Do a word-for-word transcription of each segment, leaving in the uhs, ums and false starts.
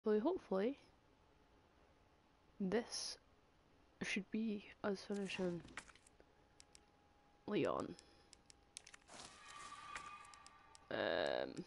Hopefully, hopefully, this should be us finishing Leon. Um,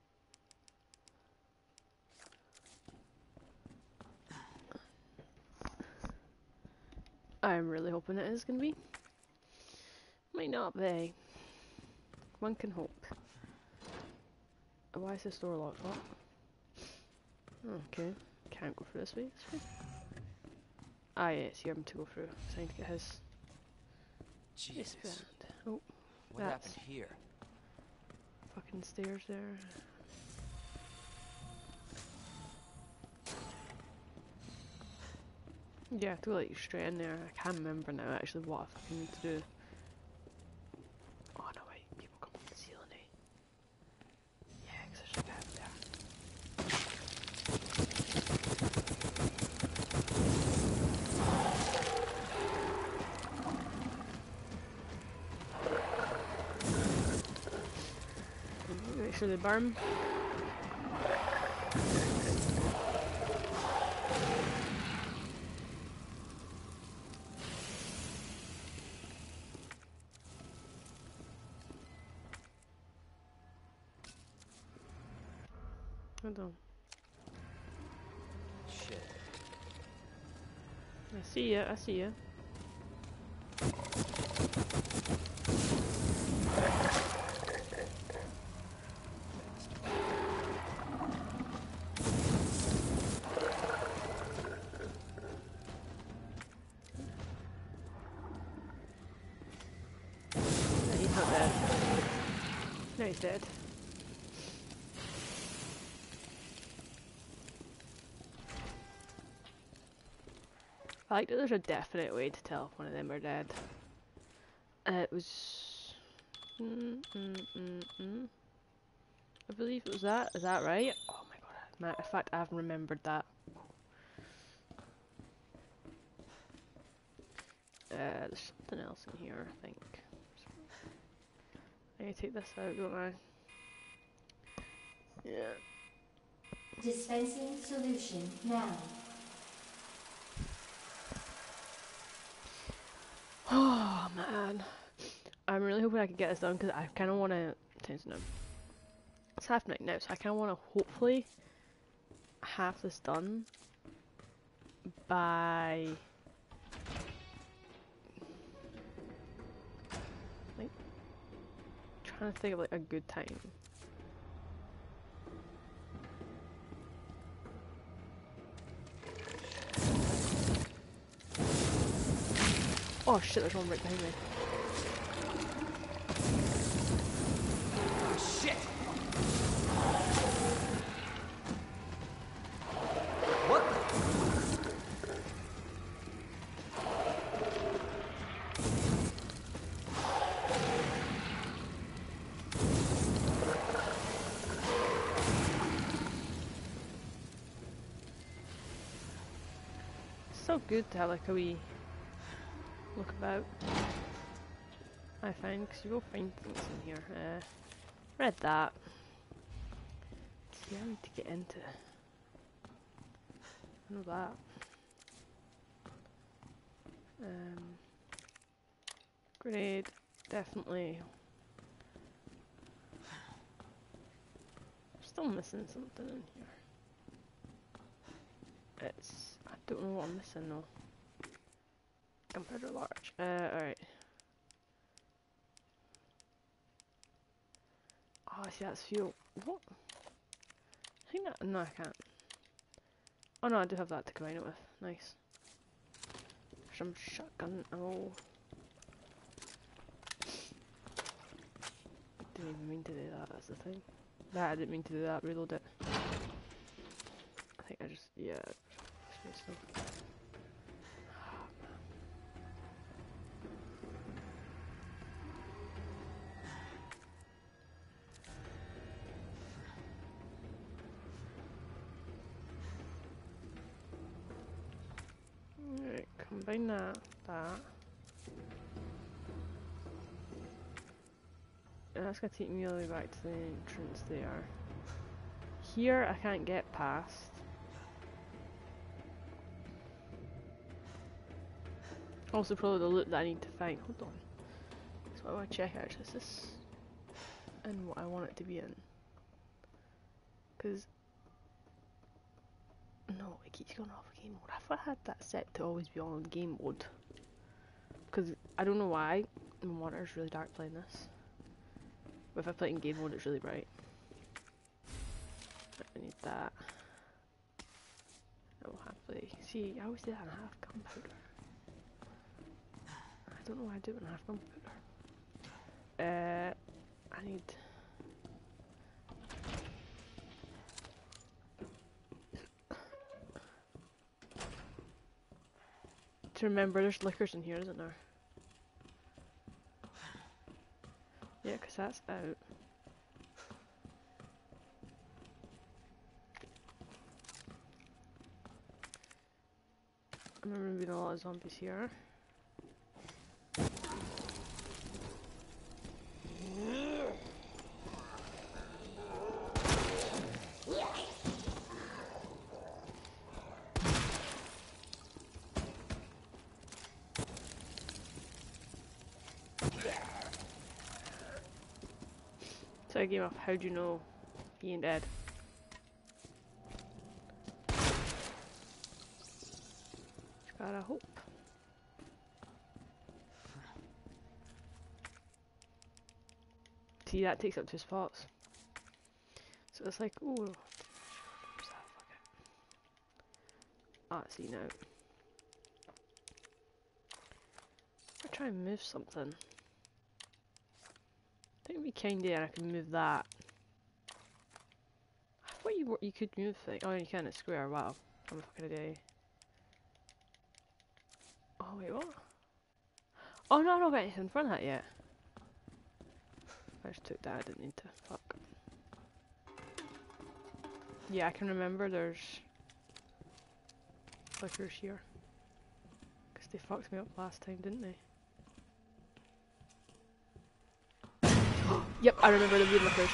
I'm really hoping it is going to be. Might not be. One can hope. Why is this door locked up? Okay, can't go through this way. This way. Ah, yeah, it's here I'm to go through. So I need to get his. Jesus. Oh, what that's happened here? fucking stairs there. Yeah, I have to go like straight in there. I can't remember now actually what I fucking need to do. Oh no, wait, people come from the ceiling, eh? Yeah, because there's like a gap there. Make sure they burn. Hold on. Shit. I see ya, I see ya. No, he's not dead. No, he's dead. I like that there's a definite way to tell if one of them are dead. Uh, it was... Mm, mm, mm, mm. I believe it was that. Is that right? Oh my god. Matter of fact, I haven't remembered that. Uh, there's something else in here, I think. I need to take this out, don't I? Yeah. Dispensing solution now. Oh man. I'm really hoping I can get this done because I kind of want to. It's half night now, so I kind of want to hopefully have this done by. Like, trying to think of like a good time. Oh shit, there's one right behind me. Shit! What the? It's so good to have like a wee look about. I find, because you will find things in here. Uh, read that. See, I need to get into. I know that. Um, grenade, definitely. Still missing something in here. It's. I don't know what I'm missing though. Gunpowder large. Uh, alright. Oh, see, that's fuel. What? I think that. No, I can't. Oh no, I do have that to combine it with. Nice. Some shotgun ammo. Didn't even mean to do that, that's the thing. That, I didn't mean to do that, reload it. I think I just, yeah. Just Alright, combine that, that. And that's gonna take me all the way back to the entrance there. Here I can't get past. Also probably the loot that I need to find. Hold on. That's what I want to check actually. Is this in what I want it to be in? Because no, it keeps going off game mode. I thought I had that set to always be on game mode. Because I don't know why my monitor's really dark playing this. But if I play it in game mode, it's really bright. I need that. I will happily see. I always do that in half gunpowder. I don't know why I do it in half gunpowder. Uh, I need. To remember, there's liquors in here, isn't there? Yeah, because that's out. I remember being a lot of zombies here. So a game of how do you know he ain't dead? Just gotta hope. See, that takes up two spots. So it's like, ooh. Where's that? Fuck it. Ah, see now. I try and move something. I think it'd be kinda and I can move that. I thought you were, you could move things. Oh, you can, it's square. Wow. I'm a fucking idiot. Oh, wait, what? Oh, no, I don't got anything in front of that yet. I just took that, I didn't need to. Fuck. Yeah, I can remember there's flickers here. Because they fucked me up last time, didn't they? Yep, I remember the weird liquors.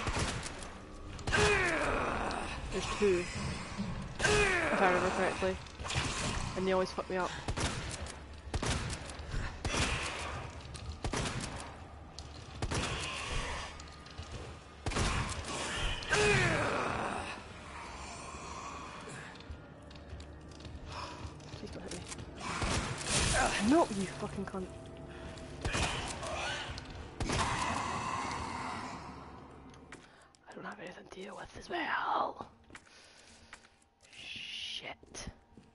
There's two. If I remember correctly. And they always fuck me up. Please don't hit me. No, you fucking cunt. I don't have anything to deal with as well. Shit.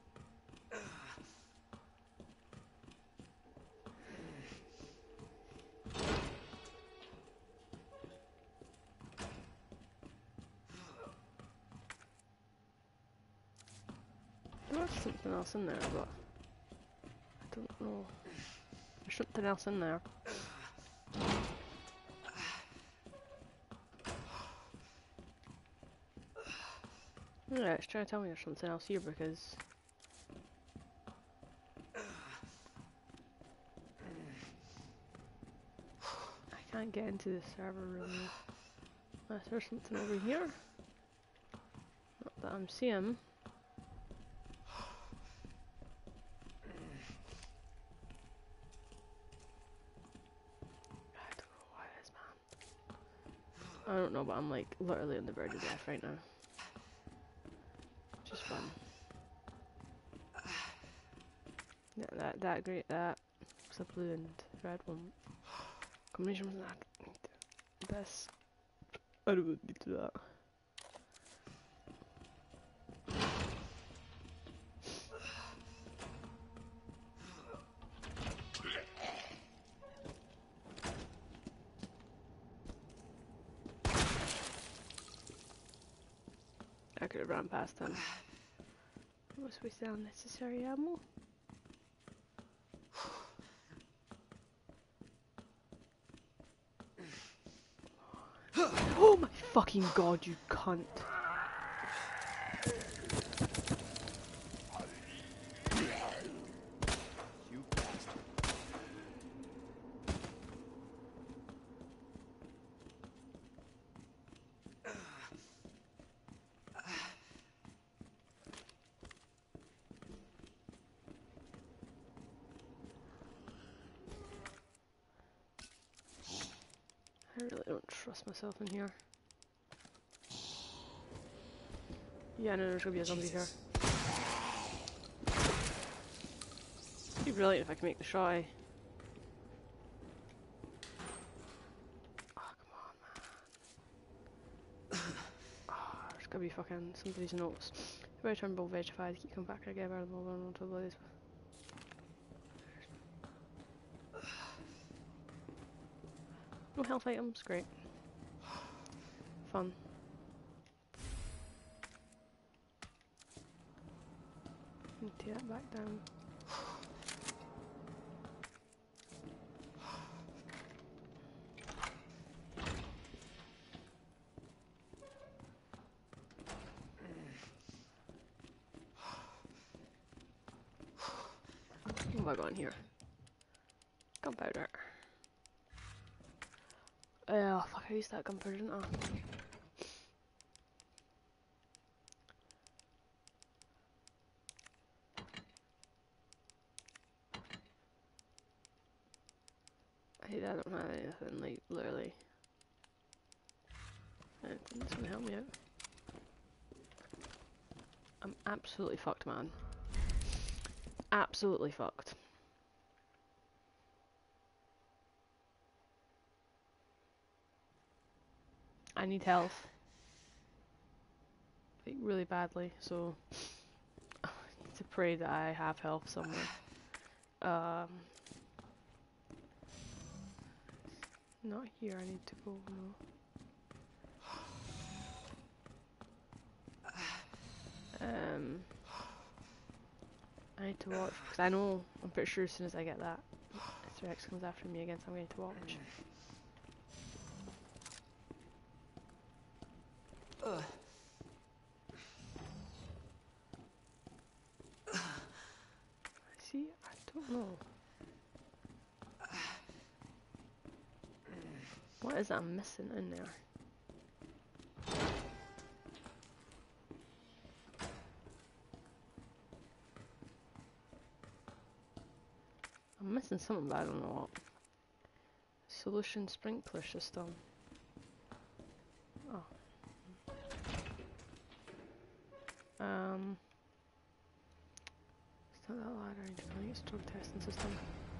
There's something else in there, but I don't know. There's something else in there. Yeah, it's trying to tell me there's something else here because I can't get into the server room unless there's something over here. Not that I'm seeing. I don't know why it is, man. I don't know, but I'm like literally on the verge of death right now. Just fun. Yeah, that, that, great, that. It's a blue and red one. Combination of that. This. I don't need to do that. I could have ran past him. What's wasting unnecessary ammo? Oh my fucking god, you cunt. You bastard. trust myself in here. Yeah, no, there's gonna be a zombie here. It'd be brilliant if I can make the shot. Eh? Oh, come on, man. Oh, there's gonna be fucking somebody's notes. If I turn both vegified, keep coming back again, I don't know to blaze. No health items, great. Fun. Take that back down. What have I got in here? Gunpowder. Oh fuck, I used that gunpowder, didn't I? I hate that I don't have anything, like, literally. Anything that's gonna help me out. I'm absolutely fucked, man. Absolutely fucked. I need health. Like, really badly, so I need to pray that I have health somewhere. Um, not here, I need to go, no. Um, I need to watch, because I know, I'm pretty sure as soon as I get that, Mister X comes after me again, so I'm going to watch. Uh. See, I don't know. What is that I'm missing in there? I'm missing something, but I don't know what. Solution sprinkler system. Oh. Um. It's not that ladder, I think it's drug testing system.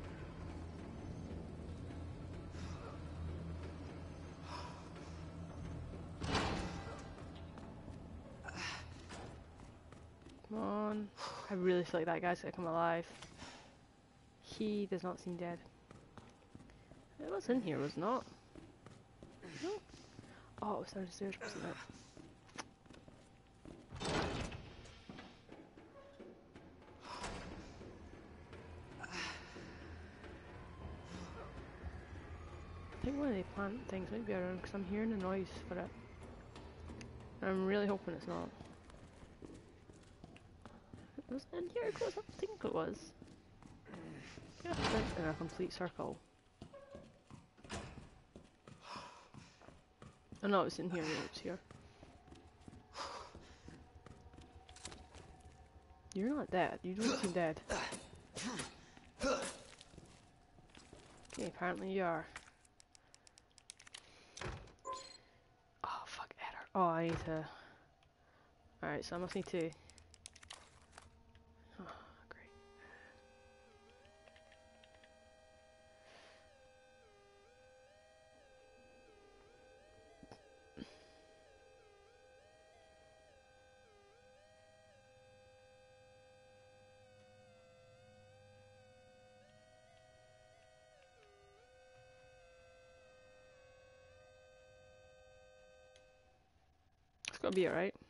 Come on. I really feel like that guy's gonna come alive. He does not seem dead. It was in here, was it not? No? Oh, it was downstairs, wasn't it? I think one of the plant things might be around because I'm hearing a noise for it. And I'm really hoping it's not. It was in here because I think it was. Yeah, it's in a complete circle. Oh no, it's in here, yeah, it's here. You're not dead, you don't seem dead. Okay, apparently you are. Oh fuck, Edder. Oh, I need to... Alright, so I must need to... Oh, great. It's gotta be alright.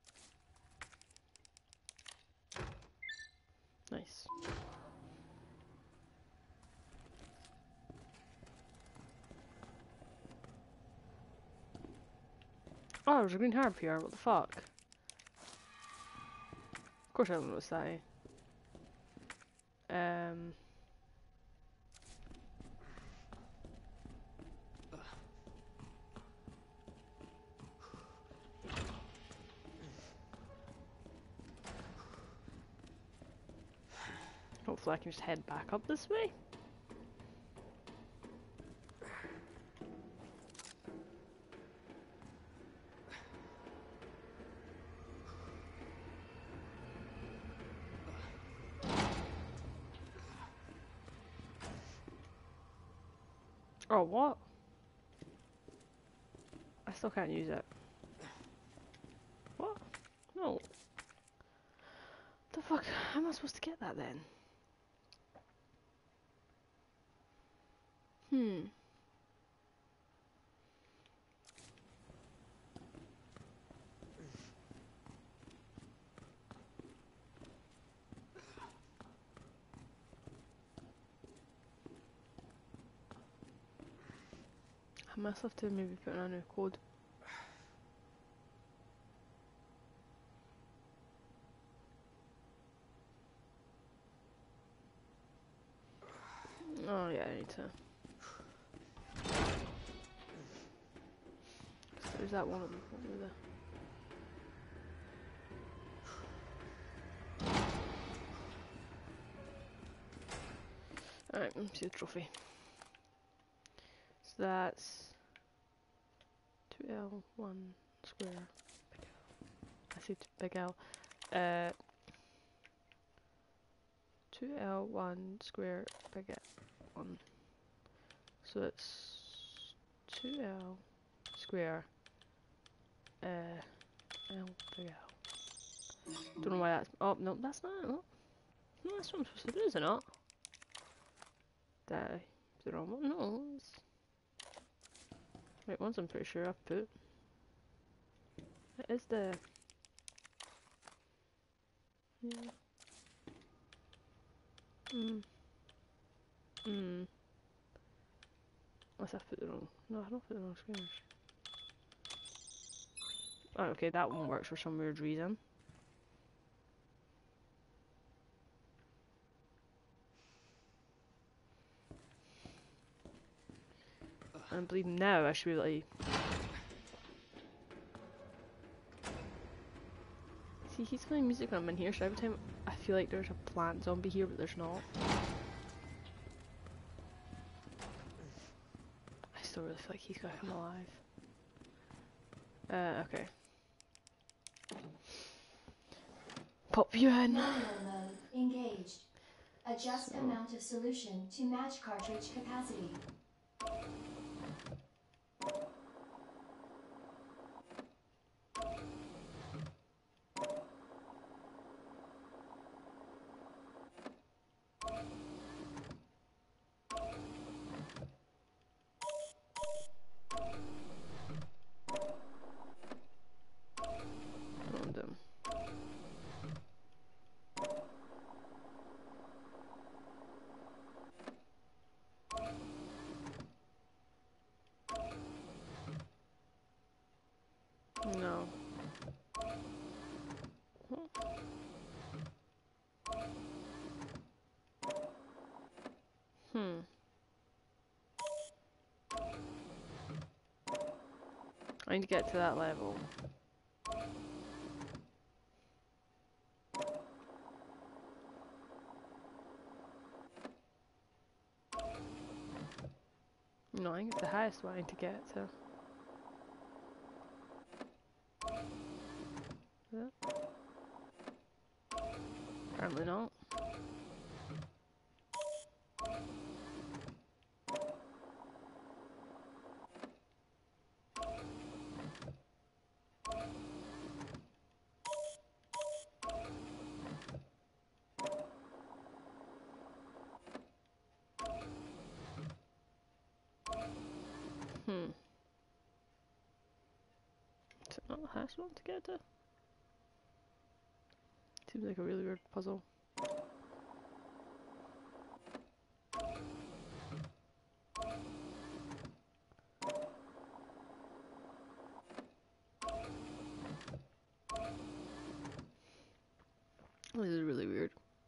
Nice. Oh, there's a green herb here, what the fuck? Of course I don't notice that, eh? Um... Hopefully I can just head back up this way. Oh, what? I still can't use it. What? No. The fuck? How am I supposed to get that then? Hmm. I must have to maybe put in a new code. Oh yeah, I need to. There's that one over there. Alright, let's see the trophy. So that's two L one square. Big L. I see big L. Uh, two L one square big L one. So it's two L square. Uh, L big L. Don't know why that's. Oh no, that's not. No, no that's what I'm supposed to do, is it not? That the wrong one. No. It's... Right, ones I'm pretty sure I've put. It is the. Yeah. Hmm. Hmm. Unless I've put the wrong. No, I've not put the wrong squares. Oh, okay, that one works for some weird reason. I believe now I should be able to. See, he's playing music when I'm in here, so every time I feel like there's a plant zombie here, but there's not. I still really feel like he's gonna come alive. Uh, okay. Pop you in. Manual mode engaged. Adjust So. amount of solution to match cartridge capacity. Random. No. Huh? Hmm. I need to get to that level. No, I think it's the highest one I need to get to. Is it? Apparently not. Hmm. Is it not the highest one to get to? Seems like a really weird puzzle. This is really weird.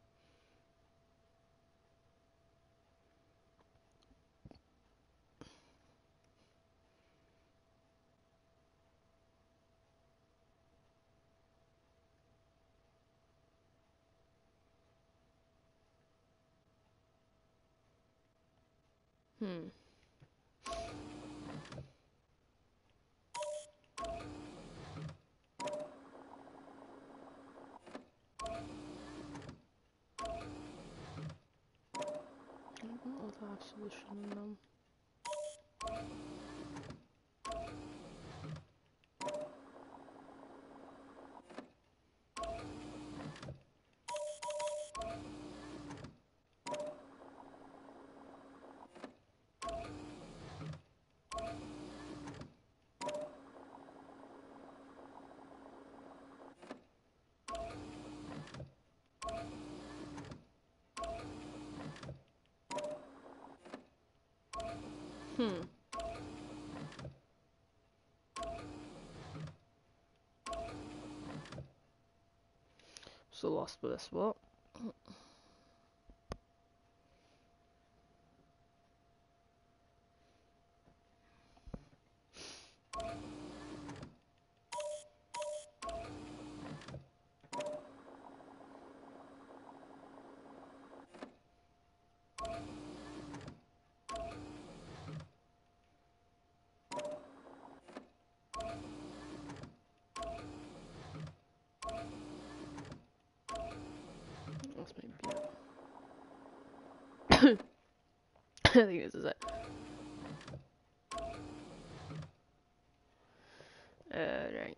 Hmm. I don't know if I have solution in them. Hmm. So lost with this, what? That's maybe it. I think this is it. Uh, right.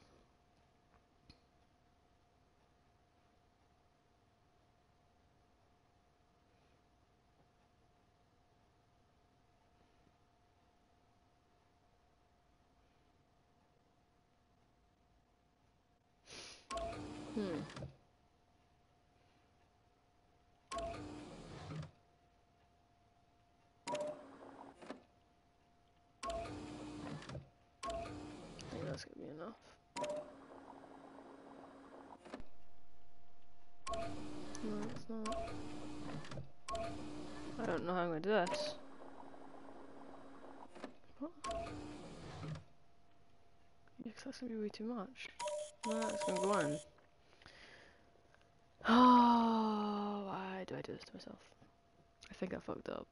Hmm. I think that's gonna be enough. No, it's not. I don't know how I'm gonna do this. What? Yeah, 'cause that's gonna be way too much. No, that's gonna go in. Oh, why do I do this to myself? I think I fucked up.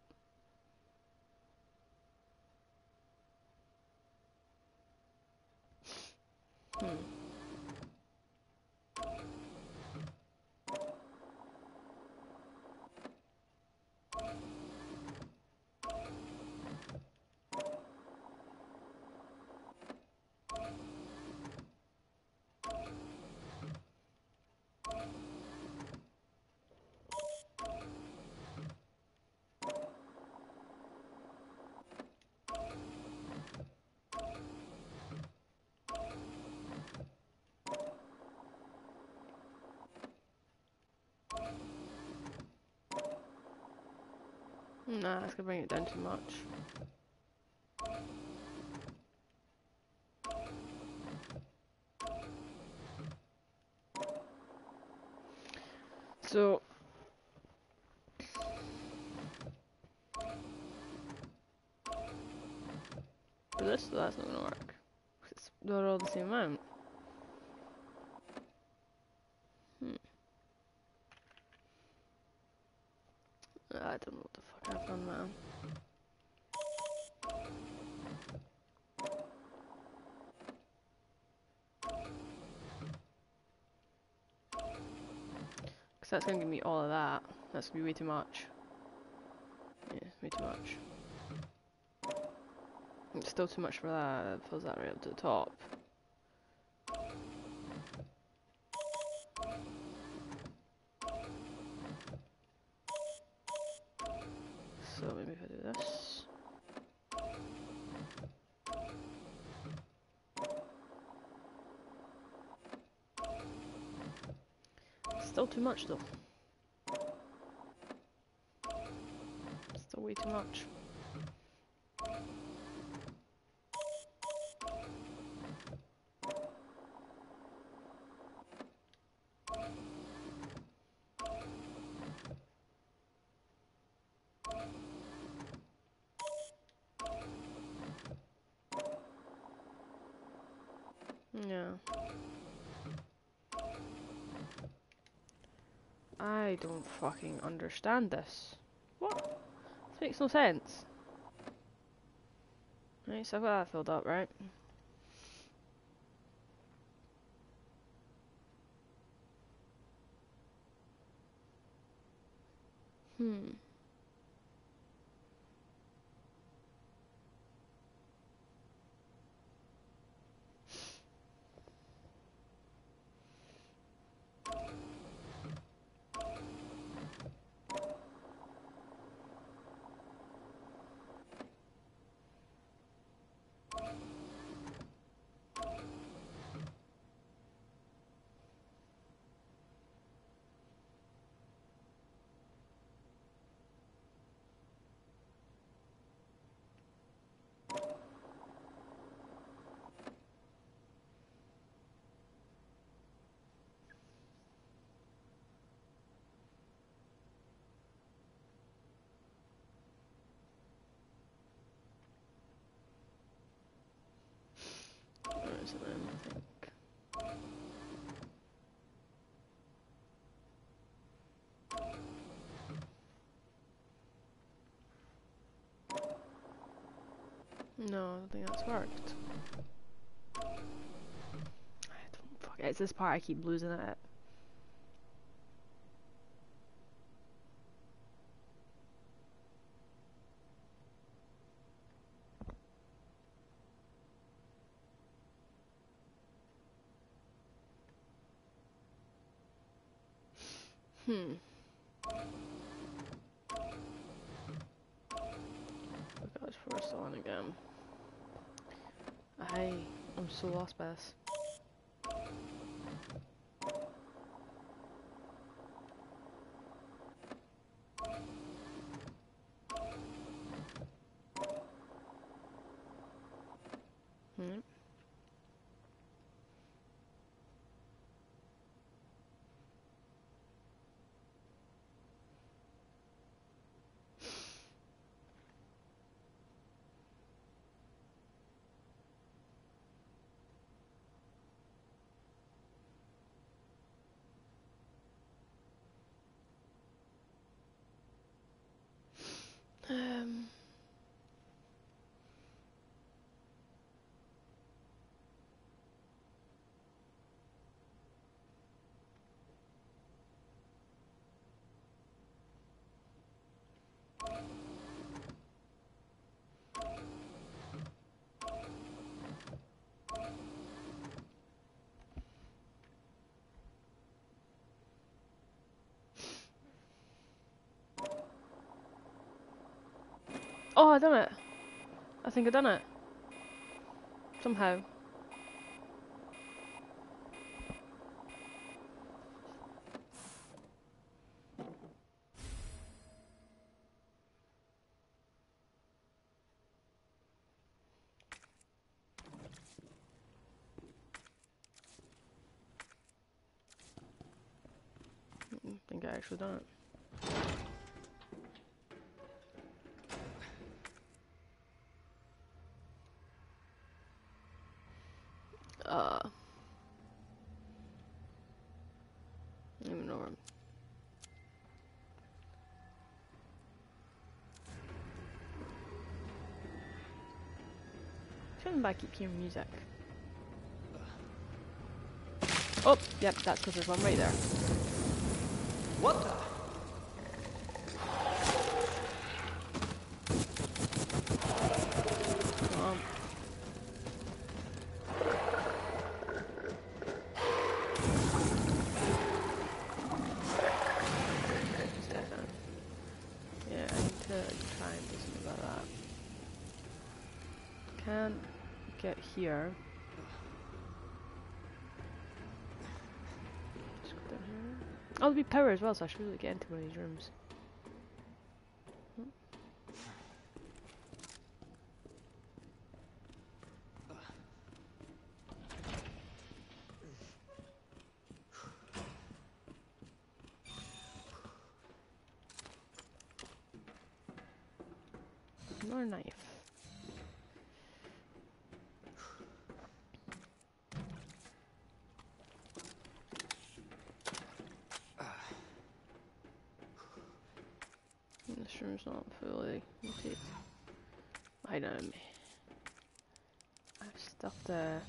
Hmm. Nah, that's gonna bring it down too much. So, for this, that's not gonna work. 'Cause it's, they're all the same amount. Hmm. I don't know what the fuck I've done, man. Because that's gonna give me all of that. That's gonna be way too much. Yeah, way too much. It's still too much for that. It fills that right up to the top. So maybe if I do this. Still too much though. Still way too much. Yeah. I don't fucking understand this. What? This makes no sense. Right, so I've got that filled up, right? Hmm. losing him, I think. No, I don't think that's worked. I don't fuck it. It's this part I keep losing it. Hmm. Look at this first one again. I, I'm so lost by this. Hmm. Um. Oh, I done it. I think I done it. Somehow. I think I actually done it. Uh, I don't even know where I'm. Shouldn't I keep hearing music? Oh, yep, that's because there's one right there. What the? Come on. Yeah, I need to try and do something about that. Can't get here. Just go down here. Oh, there'll be power as well, so I should really get into one of these rooms. More knife. This room's not fully complete. I know me. I have stuff there.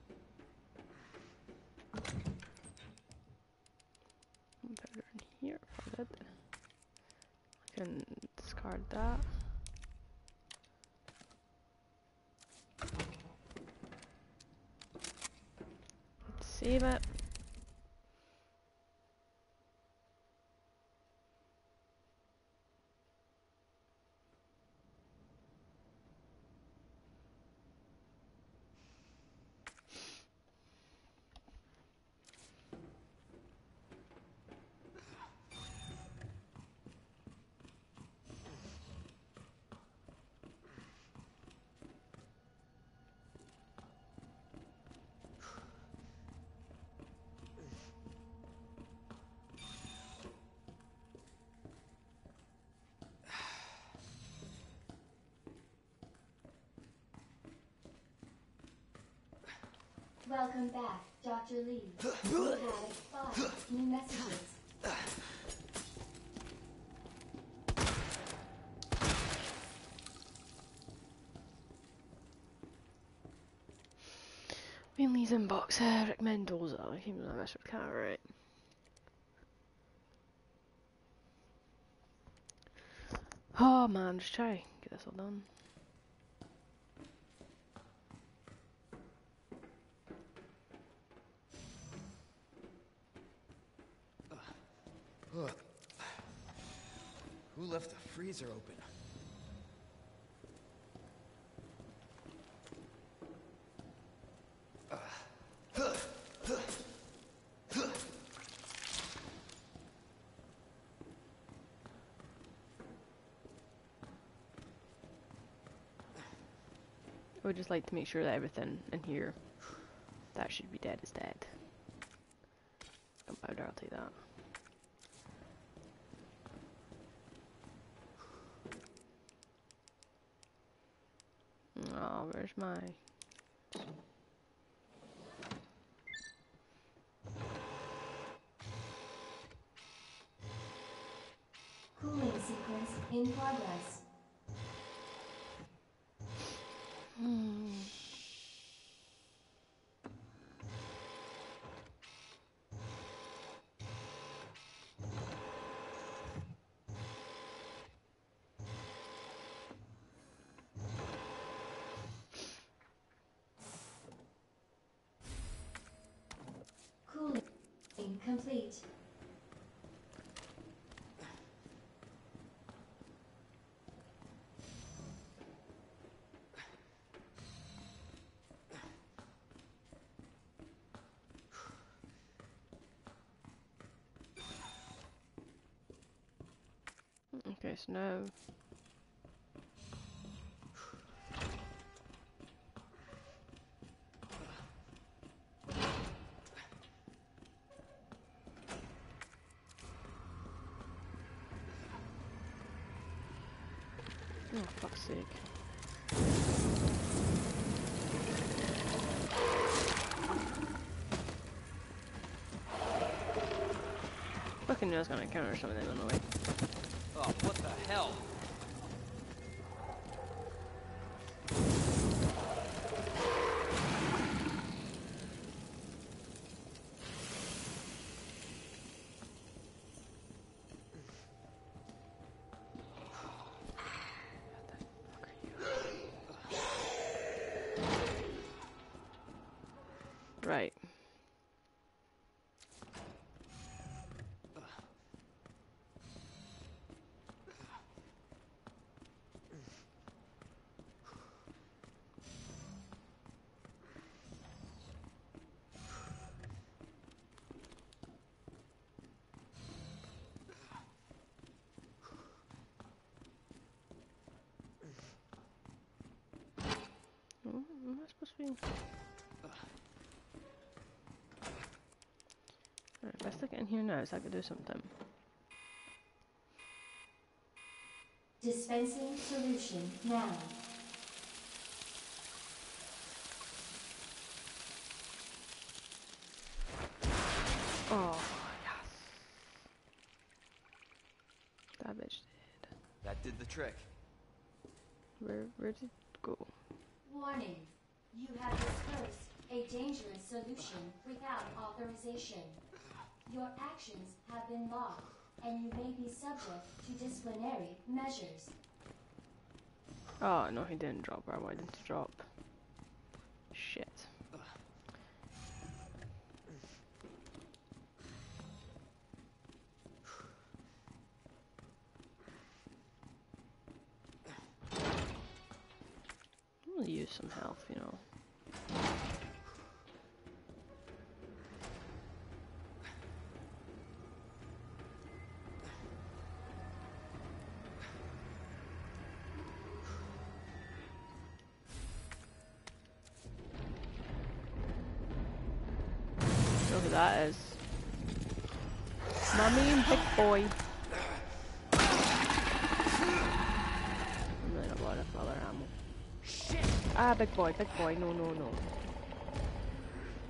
Better in here for it. I can discard that. Let's save it. Welcome back, Doctor Lee. We have five new messages. Mainly's inbox, uh, Rick Mendoza. I think I messed with cat, right? Oh man, just try get this all done. Ugh. Who left the freezer open? I would just like to make sure that everything in here that should be dead is dead. Gunpowder, I'll take that. Oh, where's my... Cooling sequence in progress. Hmm. Cooling complete. Okay, so now... Oh, fuck's sake. Fucking knew I was gonna encounter something on the way. Oh, what the hell? Right. Oh, am I supposed to be... Alright, if I stick it in here now, so I could do something. Dispensing solution now. Oh, yes. That bitch did. That did the trick. Where, where did it go? Warning. You have dispersed a dangerous solution without authorization. Your actions have been logged, and you may be subject to disciplinary measures. Oh, no, he didn't drop her. I wanted him to drop. Shit. I'm gonna use some health, you know. Look who that is. My main big boy. I'm really not bothered for other ammo. Ah, big boy, big boy. No, no, no.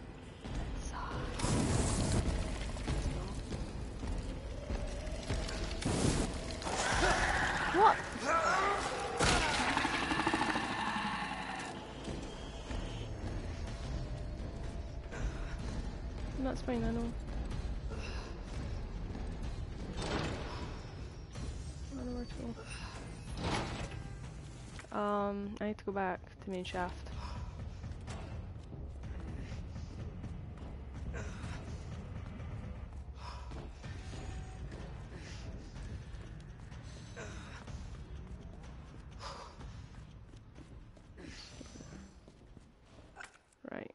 fine, I know. I know where to go. Um, I need to go back to main shaft. Right.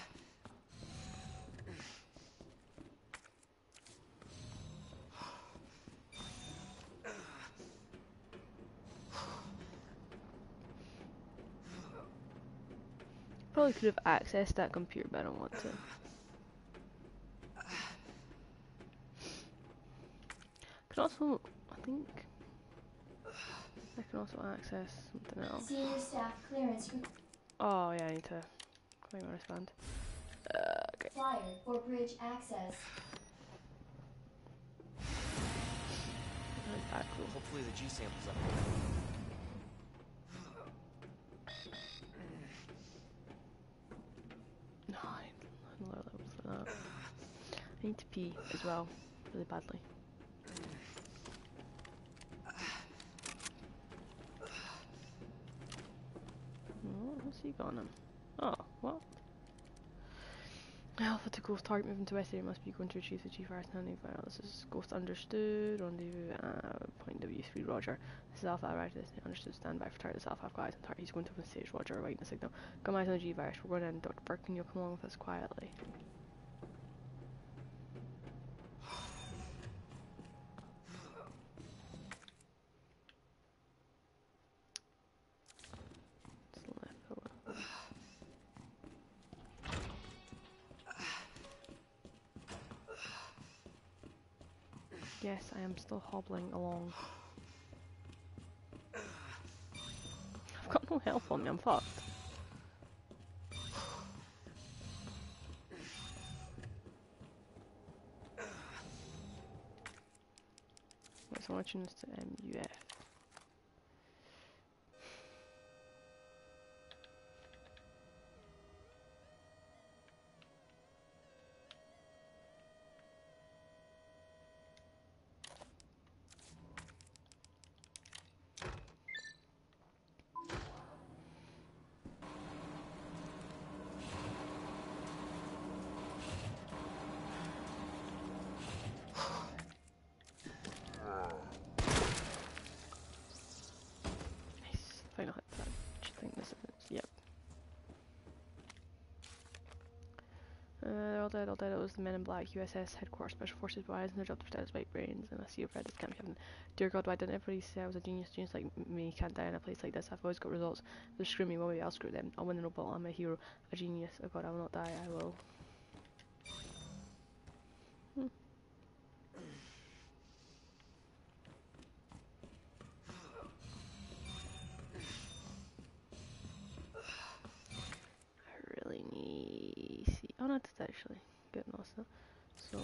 Probably could have accessed that computer, but I don't want to. Can also, I think, I can also access something else. Senior staff clearance re- Oh yeah, I need to claim my wristband. Uh, okay. flyer for bridge access. Back room. Hopefully the G sample's up. No, I need lower levels for that. I need to pee as well, really badly. Oh, what's he got on him? Oh, what? Alpha to Ghost target moving to west area must be going to achieve the G fire standing fire. This is Ghost understood. Rendezvous uh, point W three, Roger. This is Alpha arrived at this understood. Stand by for target. This Alpha guys and target. He's going to open stage. Roger, awaiting the signal. Come eyes on the G virus. We're going in. Doctor Burke, can you come along with us quietly? Yes, I am still hobbling along. I've got no health on me, I'm fucked. Wait, so I want to tune this to M U F. Final hit that. I think this is, yep. Uh, they're all dead, all dead. It was the Men in Black, U S S Headquarters, Special Forces boys, and their job to protect us white brains, and I see of red, this can't be happening. Dear God, why didn't everybody say I was a genius? Genius like me can't die in a place like this. I've always got results. They're screaming, well, maybe I'll screw them. I'll win the Nobel, I'm a hero, a genius. Oh God, I will not die, I will. Hmm. I really need... see. Oh no, that's actually good and awesome. So...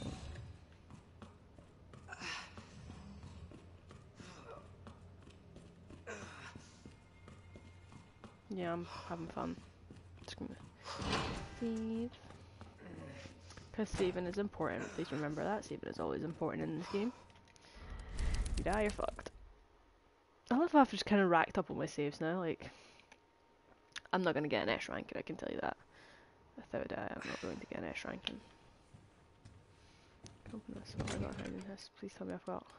yeah, I'm having fun. Just gonna save. Because saving is important. Please remember that. Saving is always important in this game. If you die, you're fucked. I love how I've just kind of racked up on my saves now. Like, I'm not going to get an S ranking, I can tell you that. Without that, I'm not going to get an S ranking. Open this. What have I got hiding this? Please tell me I've got.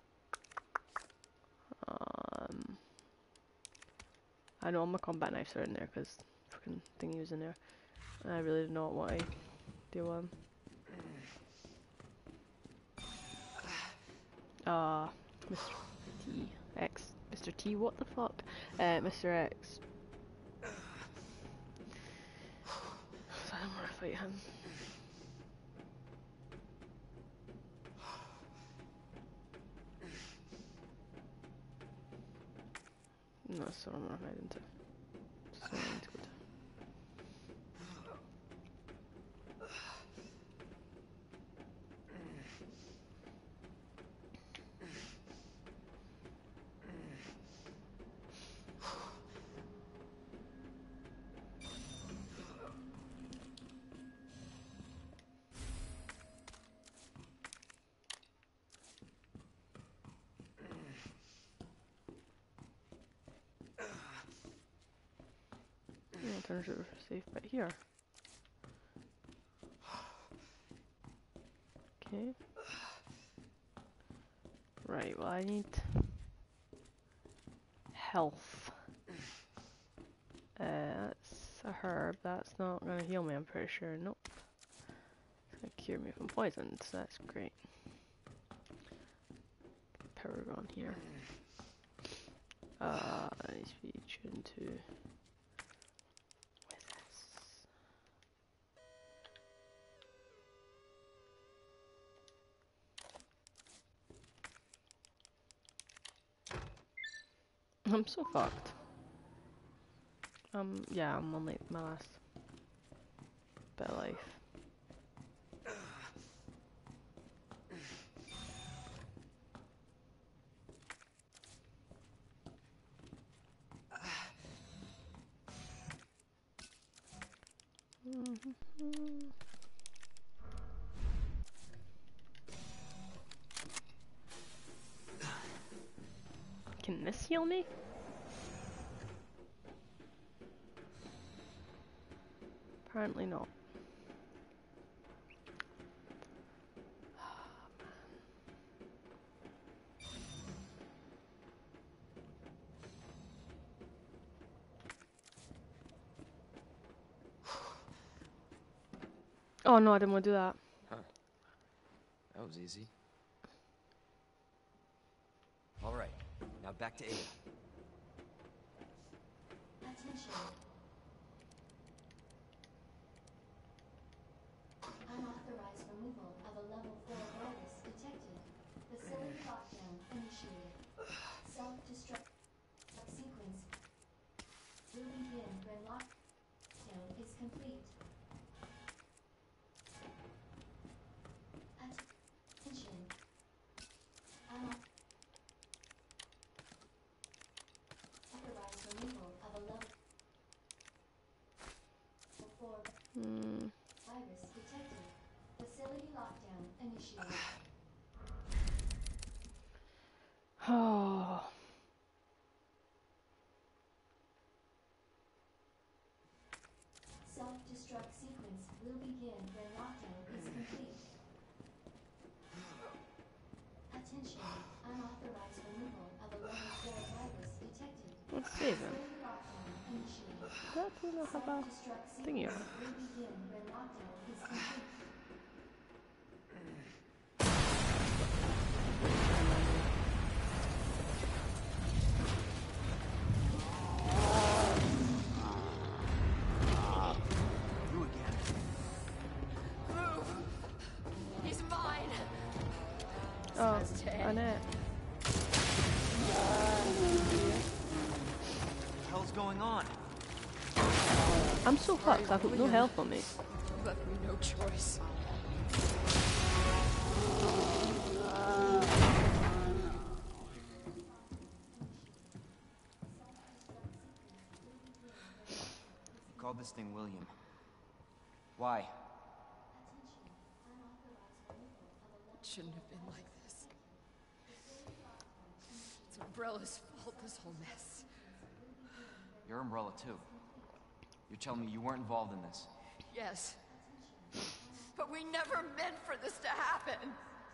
Um, I know all my combat knives are in there because freaking thingy was in there. And I really did not want to deal with them. Ah, uh, Mister T. X. Mister T, what the fuck? Uh, Mister X. So I don't want to fight him. No, that's what I'm not hiding into. So I need to go to. there's a safe bit here. Okay. Right, well I need health. Uh, that's a herb, that's not gonna heal me, I'm pretty sure. Nope. It's gonna cure me from poisons, so that's great. Paragon here. Uh, I need to be tuned to... Where's this? I'm so fucked. Um, yeah, I'm on like my last bit of life. Mm-hmm. Can this heal me? Apparently not. Oh no, I didn't want to do that. Huh. That was easy. All right, now back to Ada. Attention. Unauthorized removal of a level four virus detected. Facility lockdown initiated. Self-destruct sequence will begin when lockdown is complete. Attention. Unauthorized removal of a level four Hmm. virus detected. Facility lockdown initiated. Oh. Self-destruct sequence will begin when lockdown is complete. Attention, unauthorized removal of a level four virus detected. Let's save him. Facility lockdown initiated. That do not have a Self-destruct thingy sequence on it. will begin when lockdown is complete. You again. Move! He's mine! Oh, Annette. What the hell's going on? I'm so fucked, I've got no health on me. Left me no choice. You called this thing William. Why? It shouldn't have been like this. It's Umbrella's fault, this whole mess. You're Umbrella too. You're telling me you weren't involved in this? Yes. But we never meant for this to happen.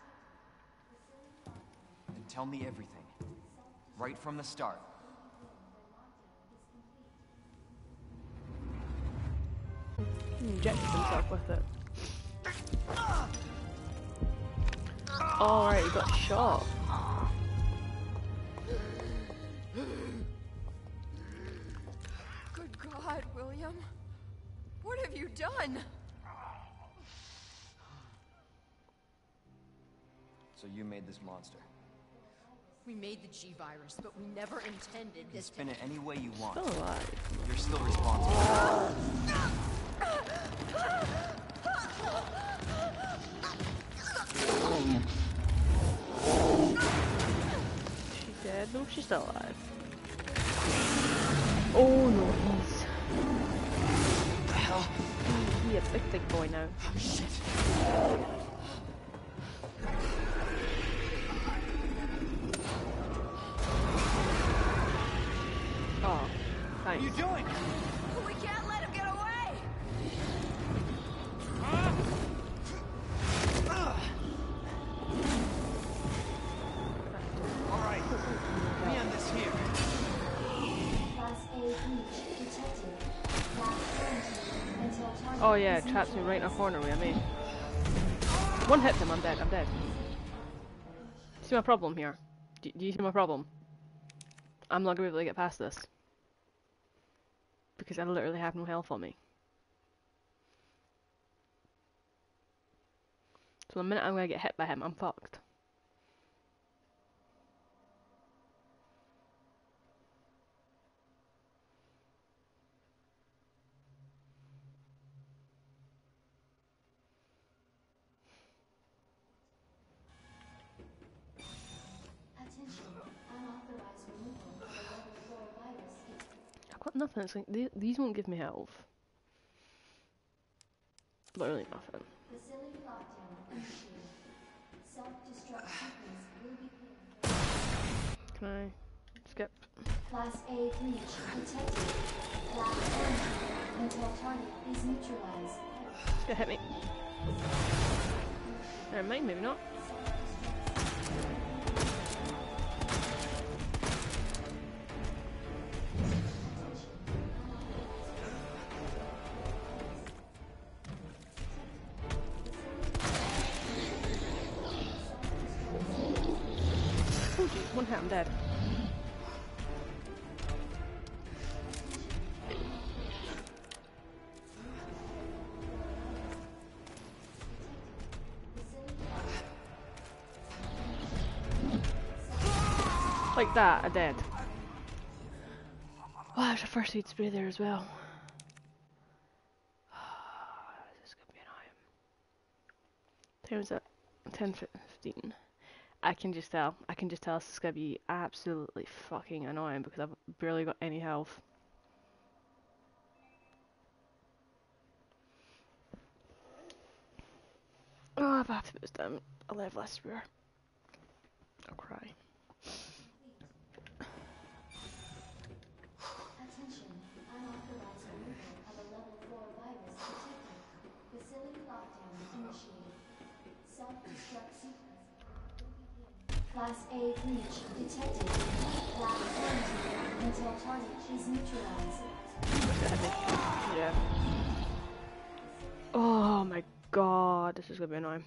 Then tell me everything. Right from the start. He injected himself with it. Alright, he got shot. Good God, William. What have you done? So you made this monster. We made the G-Virus, but we never intended You can this spin to... it any way you want. Still alive. You're still responsible. She's dead? No, she's still alive. Oh no, he's... What the hell? He, he a big, big boy now. Oh, shit. Oh, What are you thanks. doing? We can't let him Oh yeah, it traps me right in a corner with me. One hit him, I'm dead, I'm dead. See my problem here? Do, do you see my problem? I'm not gonna be able to get past this. Because I literally have no health on me. So the minute I'm gonna get hit by him, I'm fucked. Attention, unauthorized removal of a level four virus. I've got nothing, it's like, these, these won't give me health. Literally nothing. Facility lockdown initiated. Self-destruct sequence will begin. Can I skip? Class A breach detected. Black energy until target is neutralized. It's gonna hit me. Never mind, maybe not. Oh geez, one hit, I'm dead. Like that, I dead. Wow, there's a first aid spray there as well. This is gonna be annoying. Time's at ten fifteen. I can just tell. I can just tell this is gonna be absolutely fucking annoying because I've barely got any health. Oh, if I have to put this down a level, I swear. I'll cry. Attention, unauthorized removal of a level four virus detected. Facility lockdown initiated. Self-destruct sequence will begin. Class A breach detected. Black energy until target is neutralized. Yeah. Oh my god, this is gonna be annoying.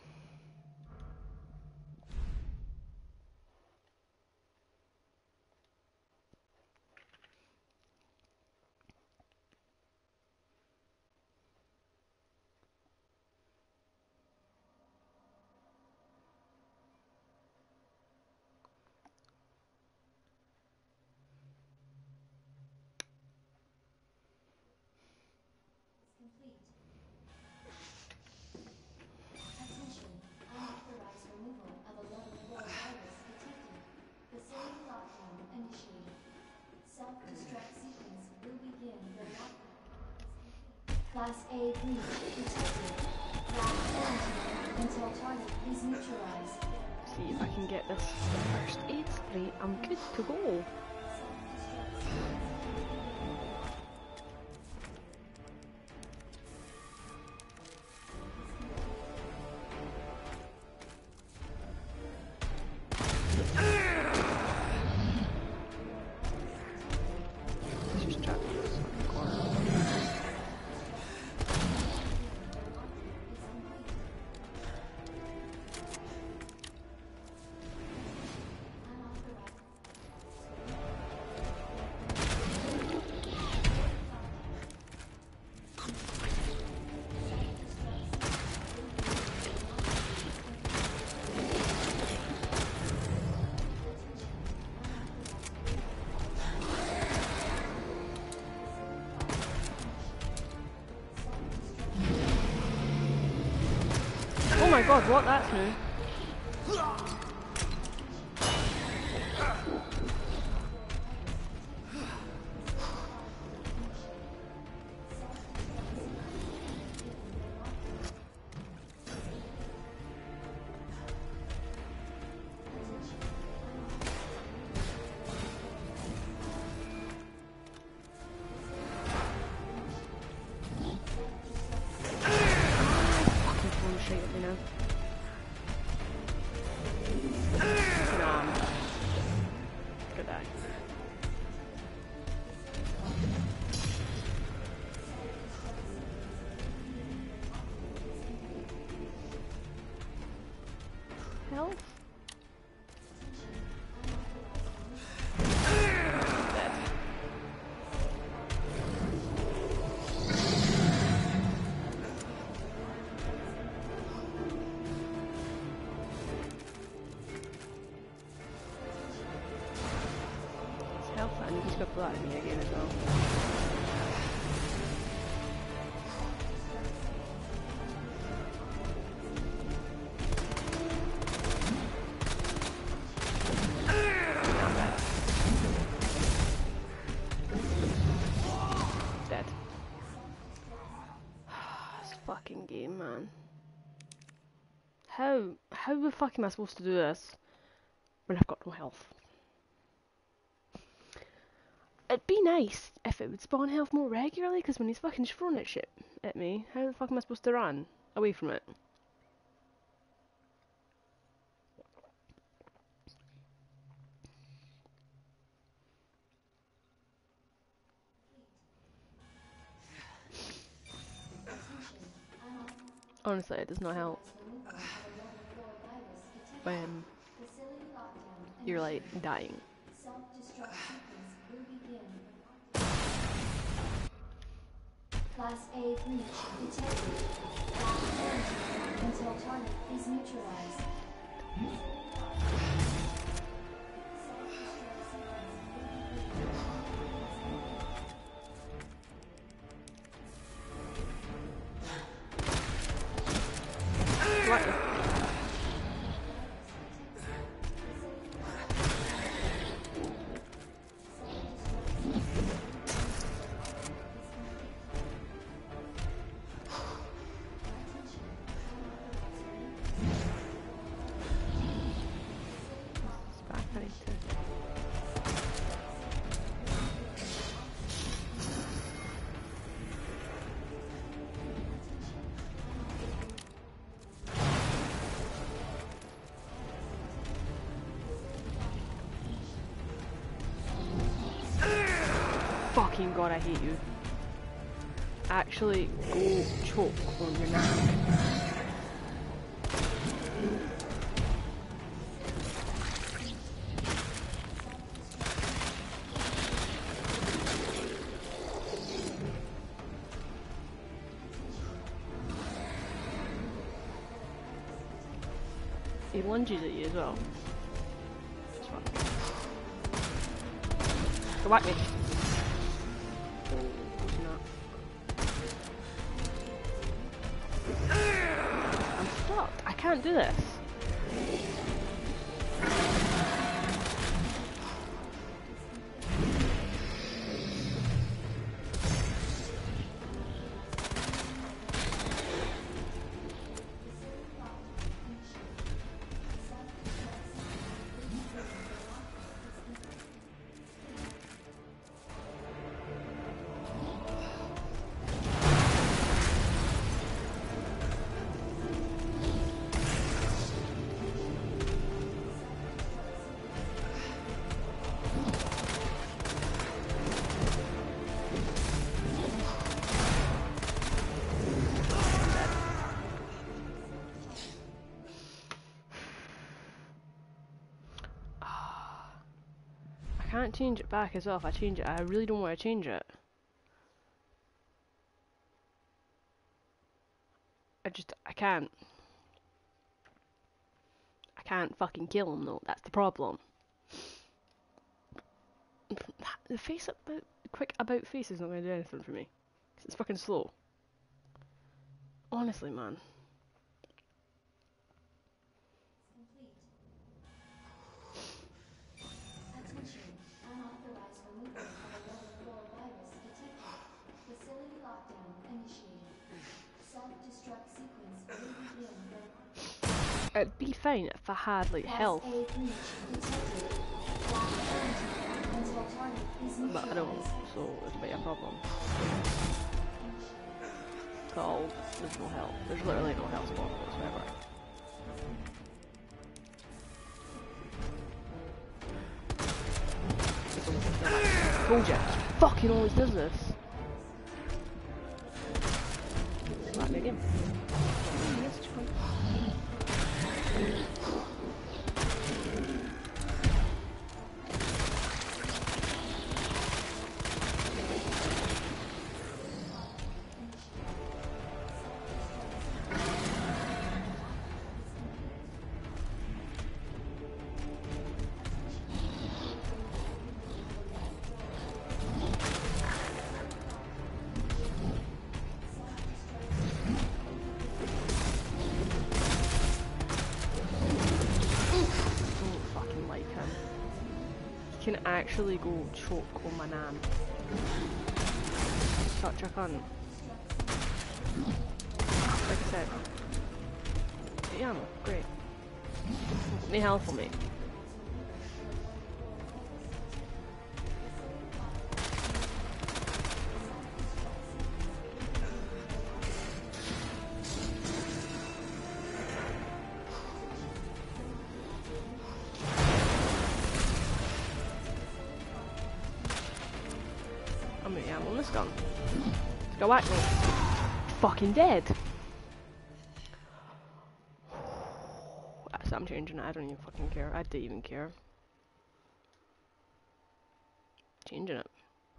Complete. Attention, unauthorized removal of a level four virus detected. Facility lockdown initiated. Self-destruct sequence will begin when lockdown is complete. Class A breach detected. Black energy until target is neutralized. See if I can get this first aid spray. I'm good to go. Self-destruct sequence will begin. Let's just trap this fucking corner. Oh my god, what? That's new. Fucking throwing shit at me now. gonna pull that at me again as well. Dead. This fucking game, man. How how the fuck am I supposed to do this when I've got no health? It'd be nice if it would spawn health more regularly, because when he's fucking throwing that shit at me, how the fuck am I supposed to run away from it? Honestly, it does not help when you're like dying. Class A breach detected. Until target is neutralized. What? Fucking god, I hate you. Actually, go choke on your neck. He lunges at you as well. Go back me. I'm stuck. I can't do this. I can't change it back as well. If I change it, I really don't want to change it. I just, I can't. I can't fucking kill him though, that's the problem. The face about, quick about face is not going to do anything for me. It's fucking slow. Honestly, man. It'd be fine if I had like health, but I don't, so it's a bit of a problem. Cause there's no health. There's literally no health spawn whatsoever. Told you, he fucking always does this. Slap me again. can actually go choke on my nan. Such a cunt. Like I said. Yeah, great. Any health for me. I'm gonna ammo on this gun. Let's go back me. Fucking dead. So I'm changing it, I don't even fucking care. I don't even care. Changing it.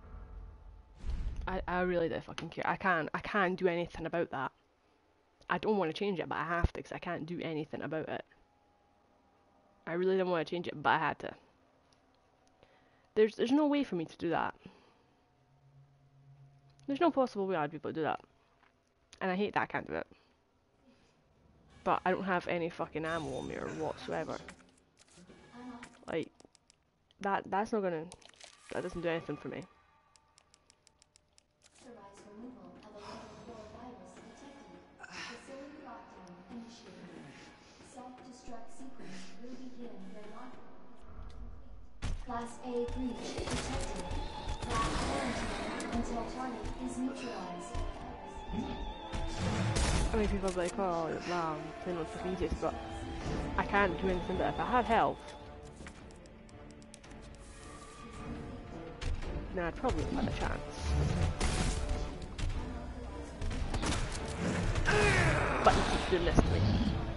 I, I really don't fucking care. I can't, I can't do anything about that. I don't want to change it, but I have to because I can't do anything about it. I really don't want to change it, but I had to. There's, there's no way for me to do that. There's no possible way I'd be able to do that. And I hate that I can't do it. But I don't have any fucking ammo on me or whatsoever. Like, that, that's not gonna, that doesn't do anything for me. Authorized removal of a level four virus detected. Facility lockdown initiated. Self-destruct sequence will begin when lockdown. Class A breach detected. Class quarantine until target is neutralized. I mean, people are like, oh, wow, I'm playing on fucking easiest, but I can't do anything. But if I had health, then I'd probably have had a chance. But he keeps doing this to me.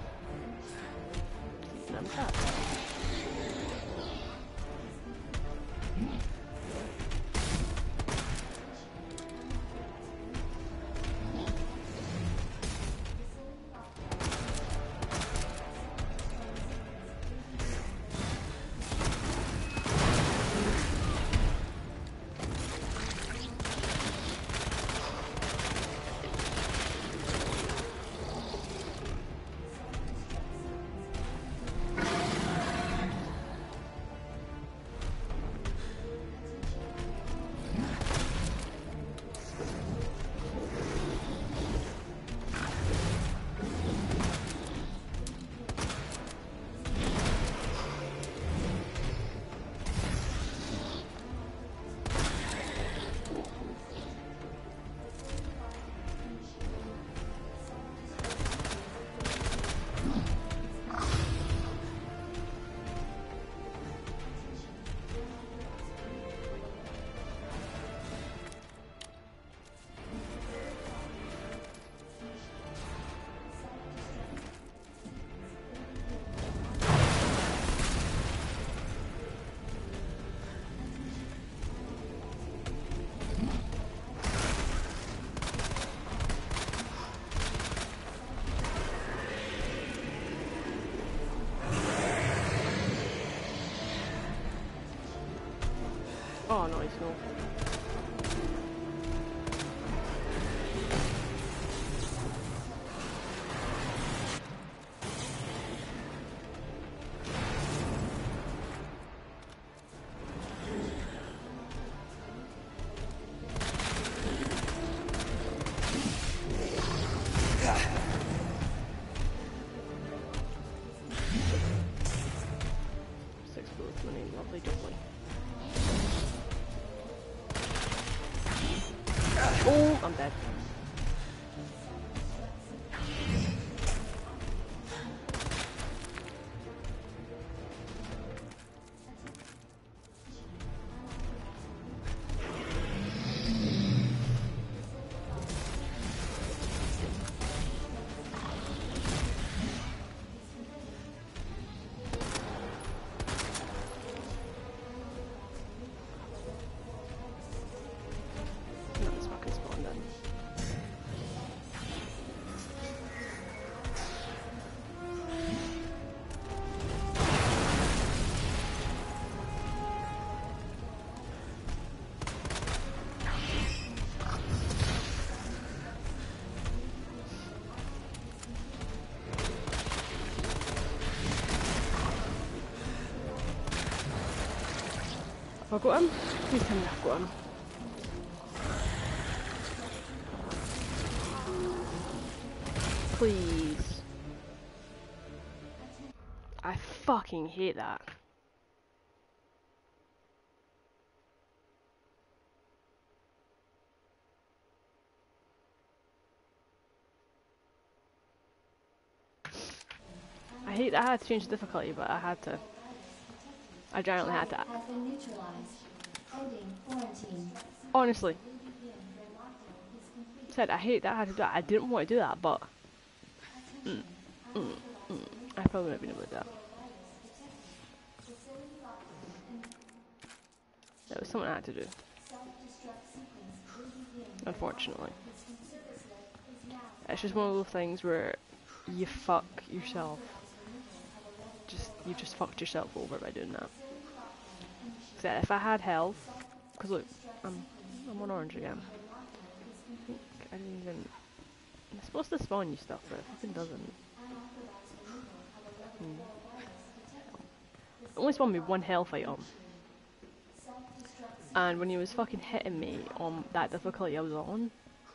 And I'm sad. Oh, nice, no. Six bullets, my name, lovely jubbly. Oh, I'm dead. Not this fucking spawn then. Have I got him? Please tell me I've got him. Please. I fucking hate that. I hate that I had to change the difficulty, but I had to. I generally had to. Has been neutralized. Ending quarantine. Honestly. Said I hate that I had to do that. I didn't want to do that, but mm, mm, mm, I probably wouldn't have been able to do that. That was something I had to do. Unfortunately. It's just one of those things where you fuck yourself. Just you just fucked yourself over by doing that. So if I had health, because look, I'm I'm on orange again. I think I didn't even. It's supposed to spawn you stuff, but it fucking doesn't. Hmm. It only spawned me one health item. And when he was fucking hitting me on that difficulty I was on,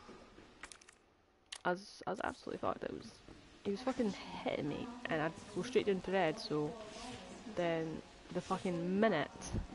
I was, I was absolutely fucked. It was, he was fucking hitting me, and I'd go straight down to red, so then the fucking minute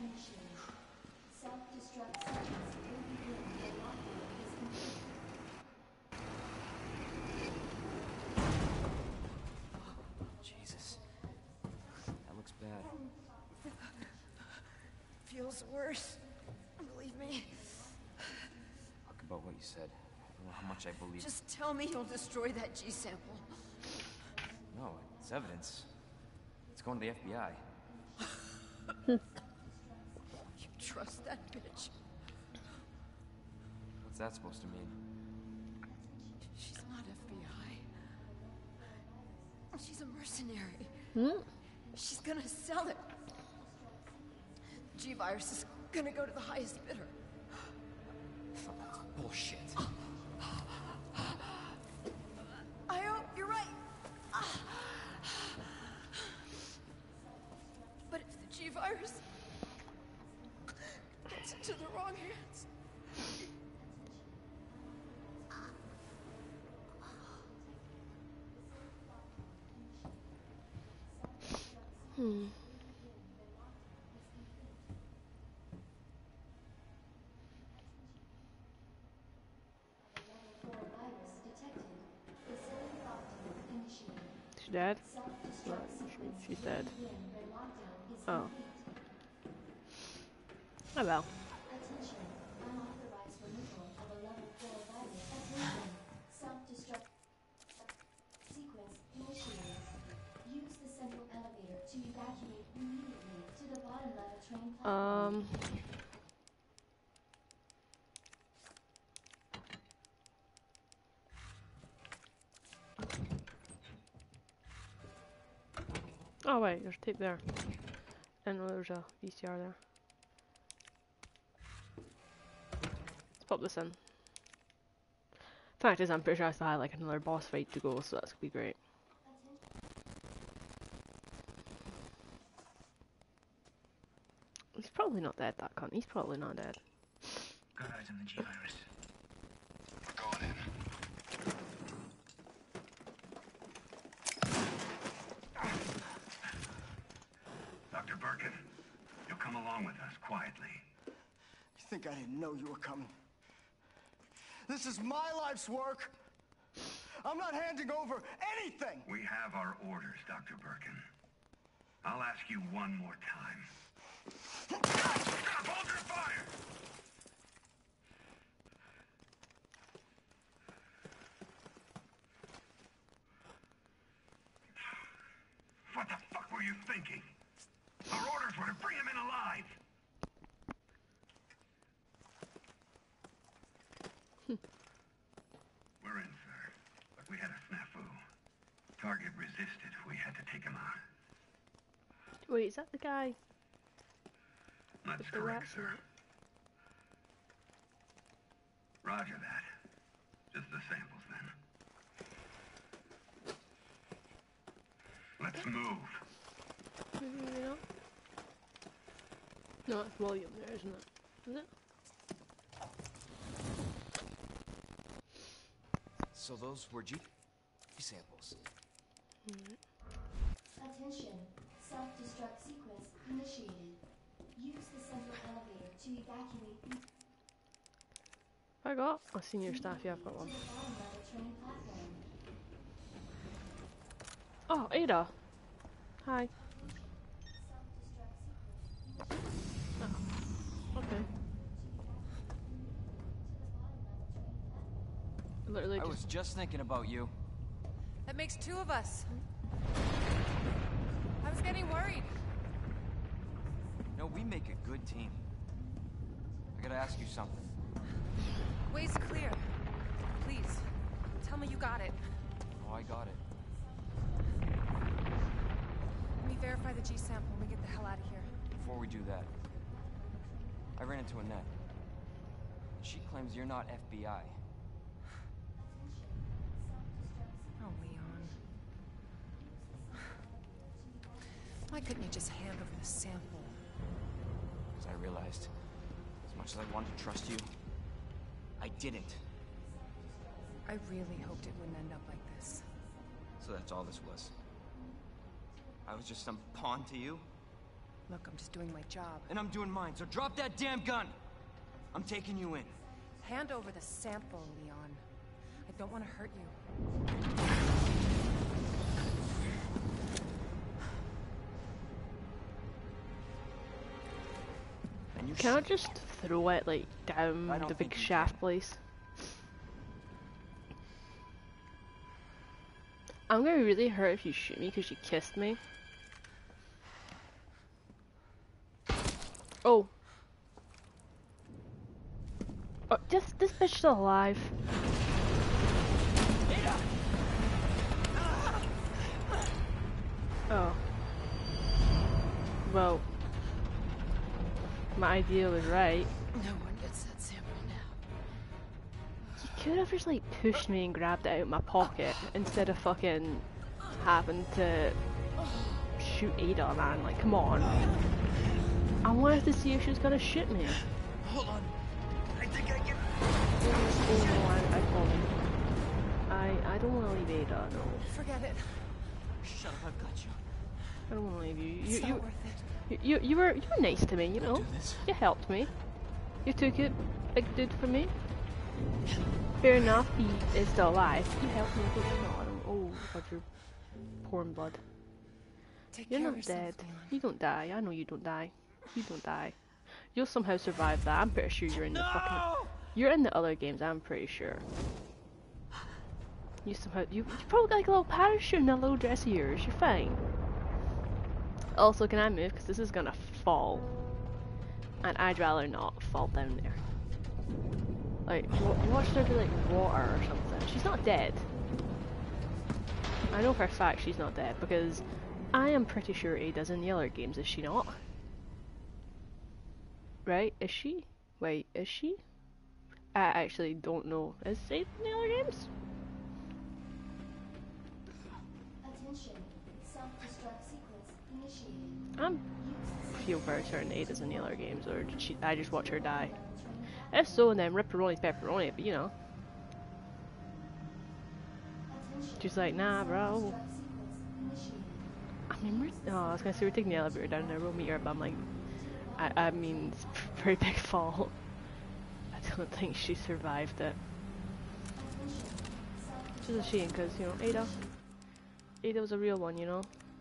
Jesus. That looks bad. Feels worse. Believe me. Talk about what you said. I don't know how much I believe. Just tell me you'll destroy that G sample. No, it's evidence. It's going to the F B I. You trust that bitch? What's that supposed to mean? She's not F B I. She's a mercenary. Hmm? She's gonna sell it. G-Virus is gonna go to the highest bidder. That's bullshit. I hope you're right. But if the G-Virus gets into the wrong hands... Hmm. She's dead? No, she, she's dead. Oh. Oh well. Attention. Unauthorized removal of a level four virus. Attention. Self-destruct sequence initiated. Use the central elevator to evacuate immediately to the bottom level train platform. Um. Oh wait, there's tape there. And there's a V C R there. Let's pop this in. Fact is, I'm pretty sure I still have like another boss fight to go, so that's gonna be great. He's probably not dead, that cunt. He's probably not dead. Got eyes on the G-Virus. We're going in. Doctor Birkin, you'll come along with us quietly. You think I didn't know you were coming? This is my life's work. I'm not handing over anything. We have our orders, Doctor Birkin. I'll ask you one more time. Stop! Hold your fire! What the fuck were you thinking? Our orders were to bring him in alive. We're in, sir. But we had a snafu. Target resisted. We had to take him out. Wait, is that the guy? That's With the correct, rats sir. in it? Roger that. Just the samples, then. Let's move. Maybe, maybe not. No, it's William there, isn't it? Is it? So those were G samples. Alright. Attention. Self-destruct sequence initiated. Use the central elevator to evacuate the I got a senior staff, yeah, I've got one. to the bottom level train platform. Oh, Ada. Hi. Self-destruct sequence Oh, okay. Literally I just. was just thinking about you. That makes two of us. I was getting worried. No, we make a good team. I gotta ask you something. Way's clear. Please, tell me you got it. Oh, I got it. Let me verify the G sample and we get the hell out of here. Before we do that, I ran into Annette. She claims you're not F B I. Oh, Leon. Why couldn't you just hand over the sample? Because I realized, as much as I wanted to trust you, I didn't. I really hoped it wouldn't end up like this. So that's all this was. I was just some pawn to you, Look, I'm just doing my job. and I'm doing mine, so drop that damn gun! I'm taking you in. Hand over the sample, Leon. I don't want to hurt you. And you Can I should. just throw it like down I don't the big think you shaft can. place? I'm gonna be really hurt if you shoot me because you kissed me. Oh. Oh, this this bitch still alive. Oh. Well. My idea was right. No one gets that sample now. You could have just like pushed me and grabbed it out of my pocket instead of fucking having to shoot Ada, man. Like, come on. I wanted to see if she was gonna shoot me. Hold on. I think I can. Oh no, I, I told him. I, I don't want to leave Ada, no. Forget it. Shut up, I've got you. I don't want to leave you. It's You, not you, worth it. you, you, you were, you were nice to me, you know. Do this. You helped me. You took it, big dude, for me. Fair enough, he is still alive. You helped me, but you know, I don't. Oh, God, you're pouring blood. Take You're care of not yourself, dead. Leon. You don't die. I know you don't die. You don't die. You'll somehow survive that. I'm pretty sure you're in the fucking. You're in the other games. I'm pretty sure. You somehow. You, you probably got like a little parachute in that little dress of yours. You're fine. Also, can I move? Because this is gonna fall. And I'd rather not fall down there. Like, wa- watch there be like water or something. She's not dead. I know for a fact she's not dead because I am pretty sure Ada's in the other games, is she not? Right? Is she? Wait, is she? I actually don't know. Is Ada in the other games? Attention. Self-destruct sequence initiated. I'm feel very certain Ada's in the other games, or did she? I just watch her die. If so, then ripperoni pepperoni, but you know. She's like, nah, bro. I mean, we're, oh, I was gonna say we're taking the elevator down there. We'll meet her, but I'm like, I, I mean, it's a very big fall. I don't think she survived it. Which is a shame, because, you know, Ada. Ada was a real one, you know.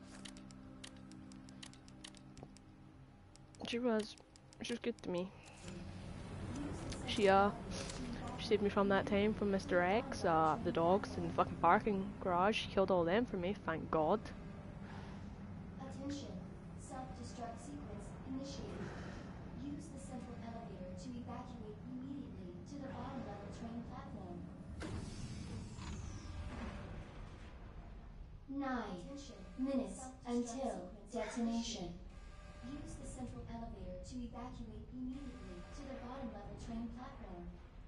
She was. She was good to me. She, uh, she saved me from that time from Mister X, uh, the dogs in the fucking parking garage. She killed all them for me, thank God. Attention. Self-destruct sequence initiated. Use the central elevator to evacuate immediately to the bottom level train platform. Nine minutes until detonation. Use the central elevator to evacuate immediately to the bottom level train platform.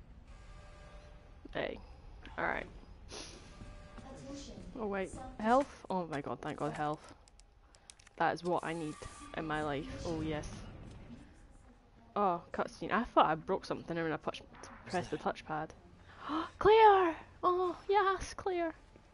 Hey. Alright. Attention. Oh wait. Health? Oh my god, thank God, health. That is what I need in my life. Oh yes. Oh, cutscene. I thought I broke something when I push, pressed the touchpad. Claire! Oh, yes, Claire.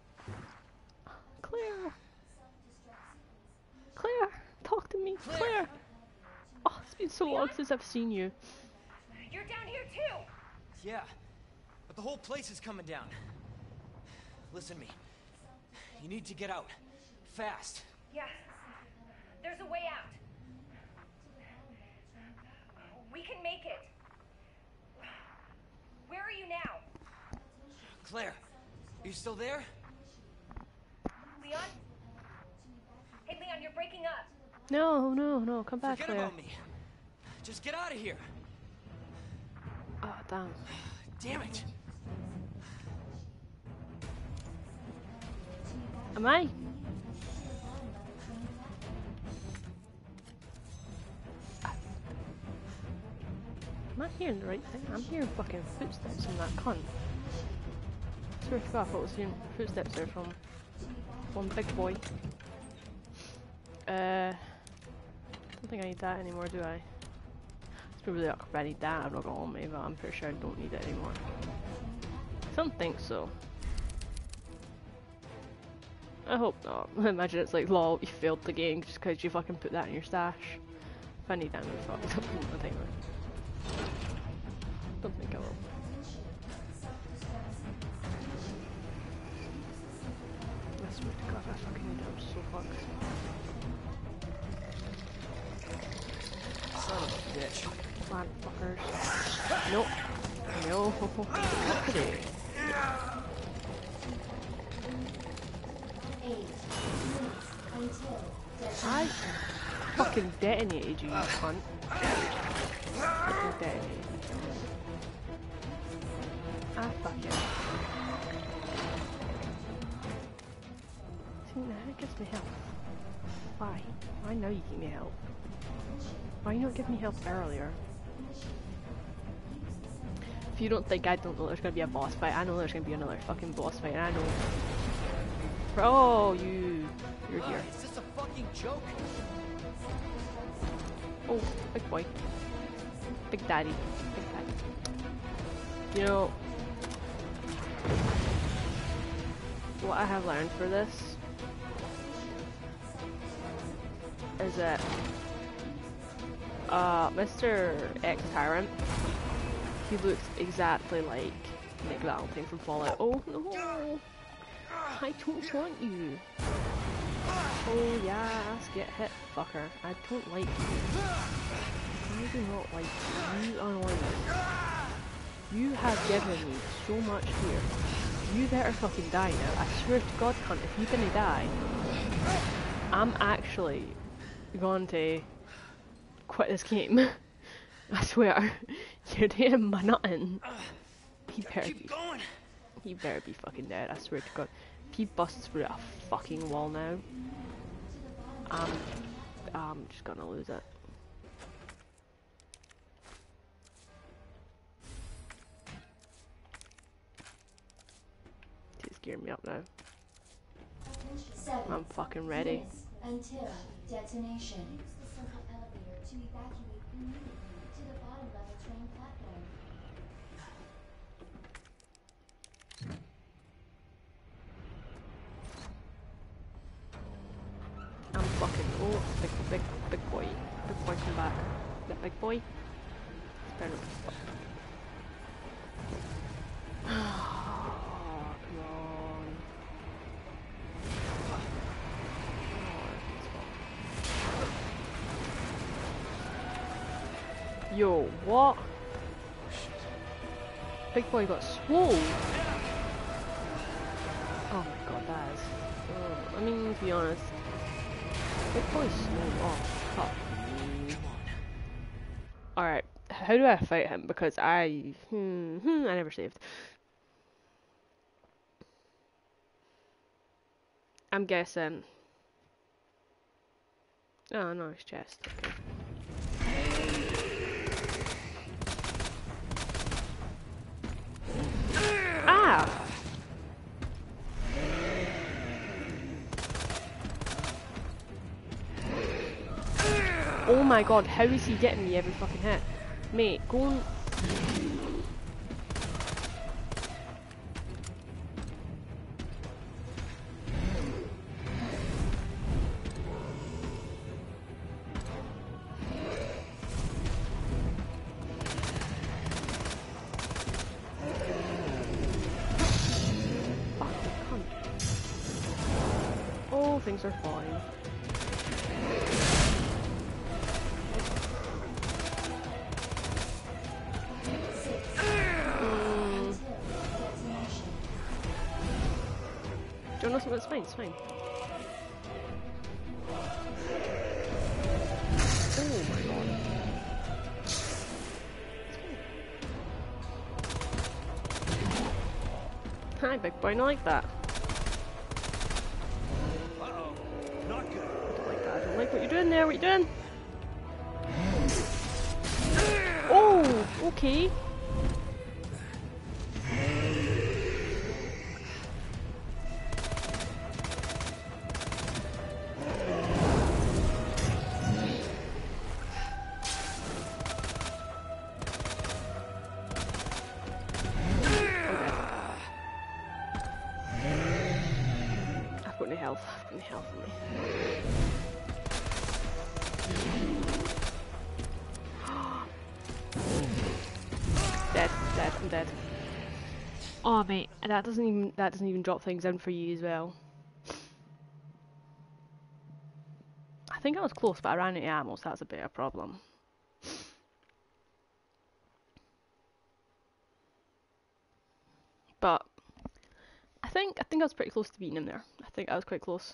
Claire. Claire, talk to me. Claire. Claire. Oh, it's been so long since I've seen you. You're down here too! Yeah, but the whole place is coming down. Listen to me. You need to get out. Fast. Yeah. There's a way out. We can make it. Where are you now? Claire, are you still there? Leon? Hey, Leon, you're breaking up. No, no, no, come back, Forget Claire. about me. Just get out of here. Oh, damn. Damn it. Am I? Am I hearing the right thing? I'm hearing fucking footsteps from that cunt. I swear to God, I thought I was hearing footsteps there from one big boy. Uh, don't think I need that anymore, do I? It's probably awkward if I need that. I've not got on me, but I'm pretty sure I don't need it anymore. I don't think so. I hope not. Imagine it's like, lol, you failed the game just because you fucking put that in your stash. If I need that, I'm fucked up in my timer. Don't think I will. I swear to God, I fucking need it. I'm so fucked. Son of a bitch. Plant fuckers. Nope. No. Not today. I fucking detonated you, you cunt. Fucking detonated. I fucking. See, now it gives me health. Why? Why now you give me help? Why you not give me help earlier? If you don't think I don't know there's gonna be a boss fight, I know there's gonna be another fucking boss fight, and I know. Oh, you. You're here. Uh, is this a fucking joke? Oh, big boy. Big daddy. Big daddy. You know, what I have learned for this is that uh, Mister X-Tyrant, he looks exactly like Nick Valentine from Fallout. Oh no! I don't want you. Oh yes, get hit, fucker. I don't like you. I do not like you. You annoy me. You have given me so much here. You better fucking die now. I swear to God, cunt, if you didn't die, I'm actually going to quit this game. I swear. You're doing my nothing. He better Keep be. going. He better be fucking dead. I swear to God. If he busts through a fucking wall now, I'm, I'm just gonna lose it. He's gearing me up now. Seven I'm fucking ready. minutes until detonation. Use the central elevator to evacuate immediately to the bottom level train platform. I'm fucking. Oh, big, big, big boy. Big boy, come back. That big boy. It's better not be fucked. Oh, come on. Yo, what? Big boy got swole. Oh my God, that is. Oh, I mean, to be honest. Big boy's slow. Oh, fuck me. Alright, how do I fight him? Because I... Hmm, hmm, I never saved. I'm guessing... Oh, no, it's chest. Okay. Ah! Oh my God, how is he getting me every fucking hit? Mate, go and... Oh, things are fine. Do you want to know something? It's fine, it's fine. Oh my god. Hi, big boy, not like that. Uh-oh. Not good. I don't like that, I don't like what you're doing there, what you doing? Oh, okay. Health, I've got health on me. Dead, dead, I'm dead. Oh mate, that doesn't even that doesn't even drop things in for you as well. I think I was close, but I ran out of ammo, so that's a bit of a problem. But I think I think I was pretty close to beating him there. I think I was quite close.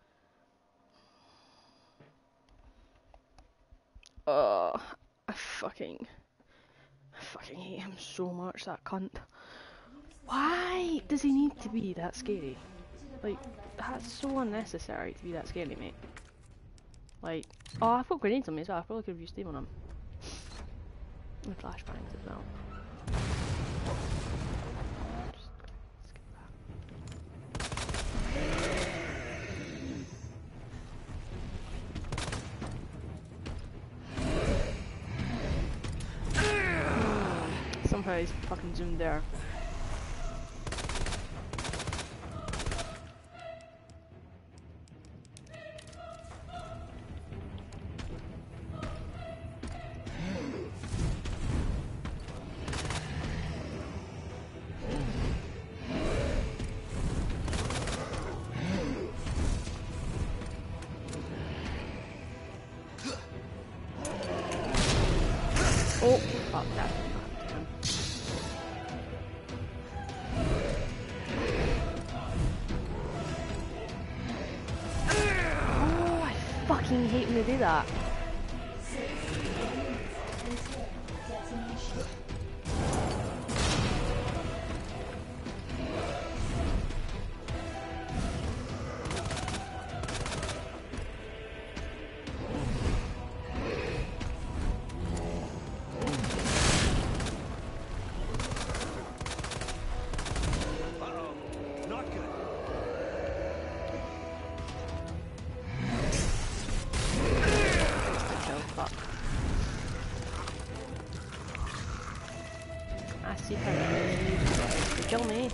Uh, I fucking, I fucking hate him so much, that cunt. Why does he need to be that scary? Like, that's so unnecessary to be that scary, mate. Like, oh, I've got grenades on me as well. I probably could have used them on him. And flashbangs as well. Somehow he's fucking zoomed there. Oh, fuck that. Oh, I fucking hate when they do that. Kill me.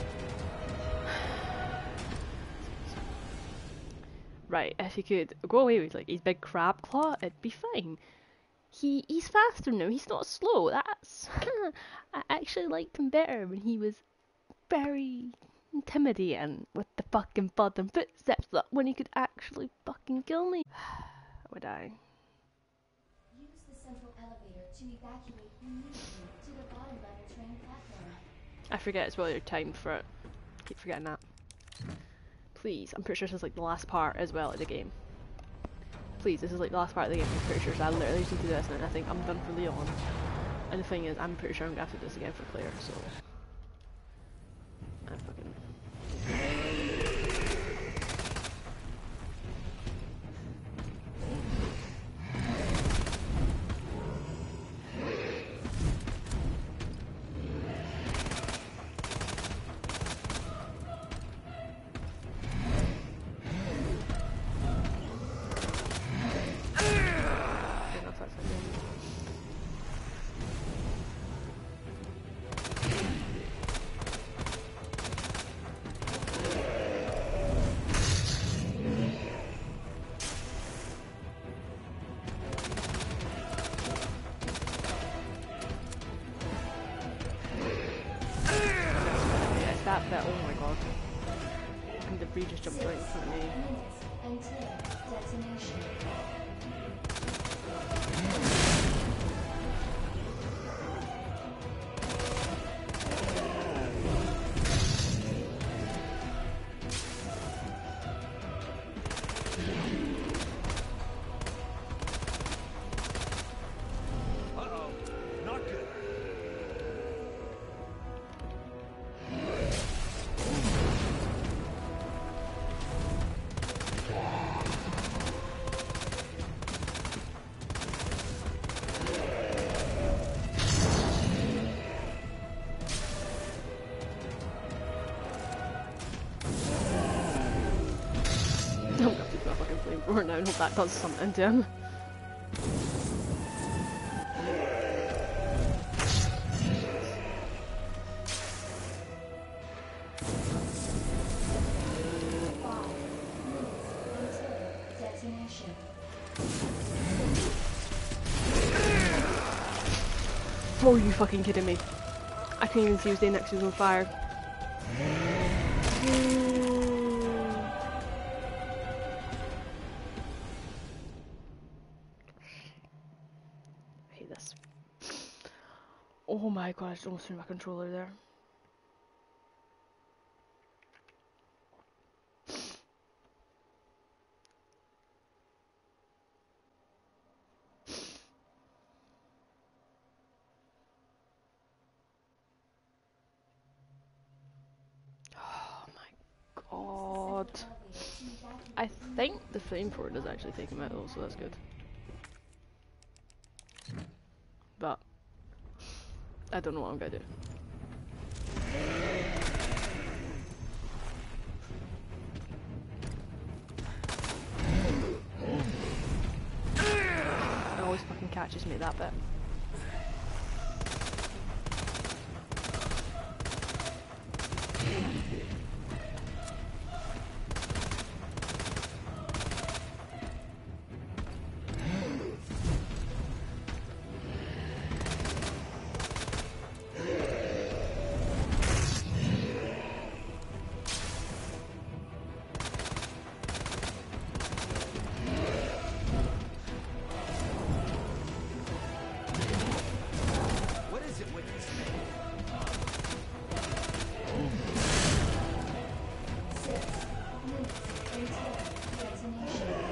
Right, if he could go away with like his big crab claw, it'd be fine. He he's faster now, he's not slow. That's I actually liked him better when he was very intimidating with the fucking blood and footsteps, that when he could actually fucking kill me. I would die. Use the central elevator to evacuate immediately to the bottom ladder train platform. I forget as well your time for it. Keep forgetting that. Please, I'm pretty sure this is like the last part as well of the game. Please, this is like the last part of the game. I'm pretty sure, so I literally just need to do this and I think I'm done for Leon. And the thing is, I'm pretty sure I'm gonna have to do this again for Claire, so... I fucking... that bit. Oh my god. And debris just jumped right in front of me. Minutes until detonation. Uh-oh. Not good. I'm gonna have to put a fucking flamethrower now and hope that does something to him. Five minutes until detonation. Oh, are you fucking kidding me? I couldn't even see who's next to was on fire. I hate this. Oh my god, I just almost threw my controller there. Oh my god. I think the flamethrower does actually take him out though, so that's good. But I don't know what I'm gonna do. It always fucking catches me that bit. What is it with this thing? Six minutes until detonation.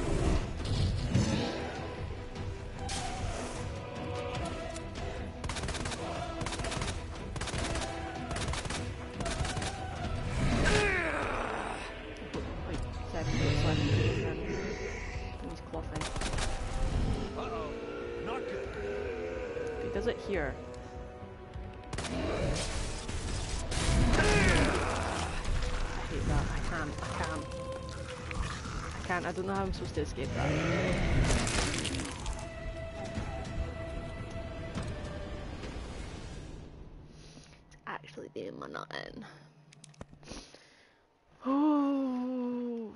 Like seven minutes left and he's coughing. Uh-oh. Not good. If he does it here. I hate that. I can't. I can't. I can't. I don't know how I'm supposed to escape that. It's actually doing my nothing. Oh.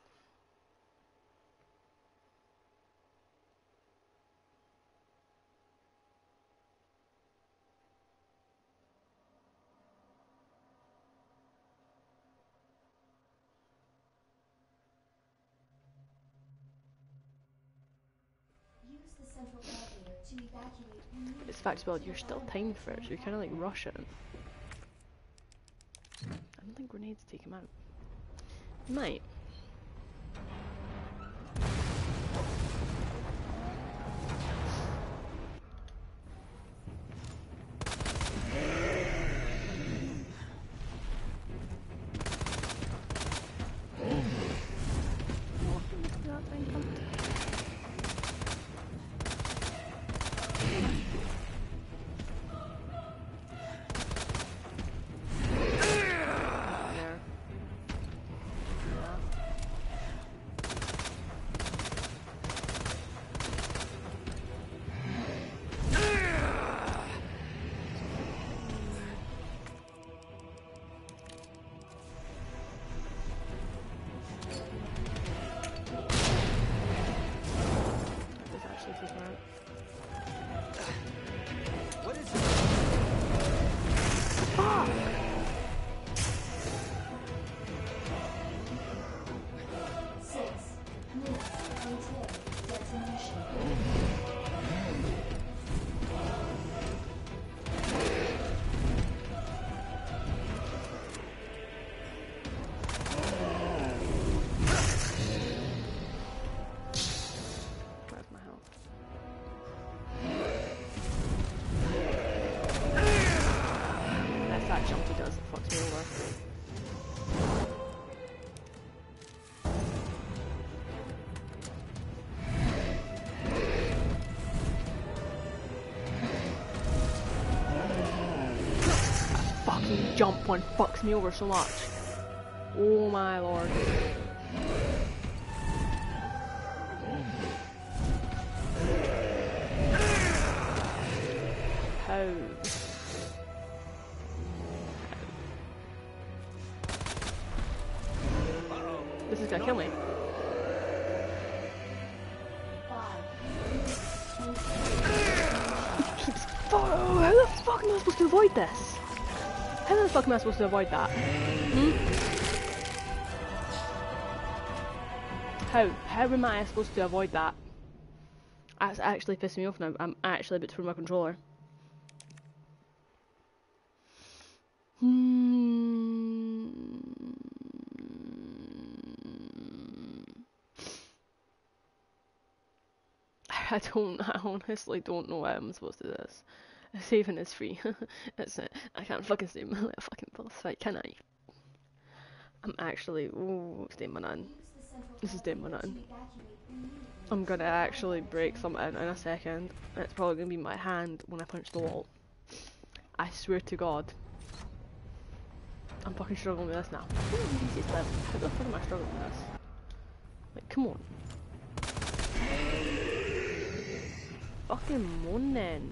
Use the central elevator to evacuate immediately. It's fact as well, you're still timed for it, so you're kind of like rushing. I don't think grenades take him out. Might. That thing come? There. Yeah. fucking jump one fucks me over so much. Oh my lord. How? This is gonna kill me. Oh, how the fuck am I supposed to avoid this? How the fuck am I supposed to avoid that? Hmm? How? How am I supposed to avoid that? That's actually pissing me off now. I'm actually about to throw my controller. Hmm. I don't, I honestly don't know how I'm supposed to do this. Saving is free. That's it. I can't fucking save my little fucking boss fight, can I? I'm actually, ooh, staying my nun. This is staying my nun. I'm gonna actually break something in a second. It's probably gonna be my hand when I punch the wall. I swear to God. I'm fucking struggling with this now. How the fuck am I struggling with this? Like, come on. Fucking moan then.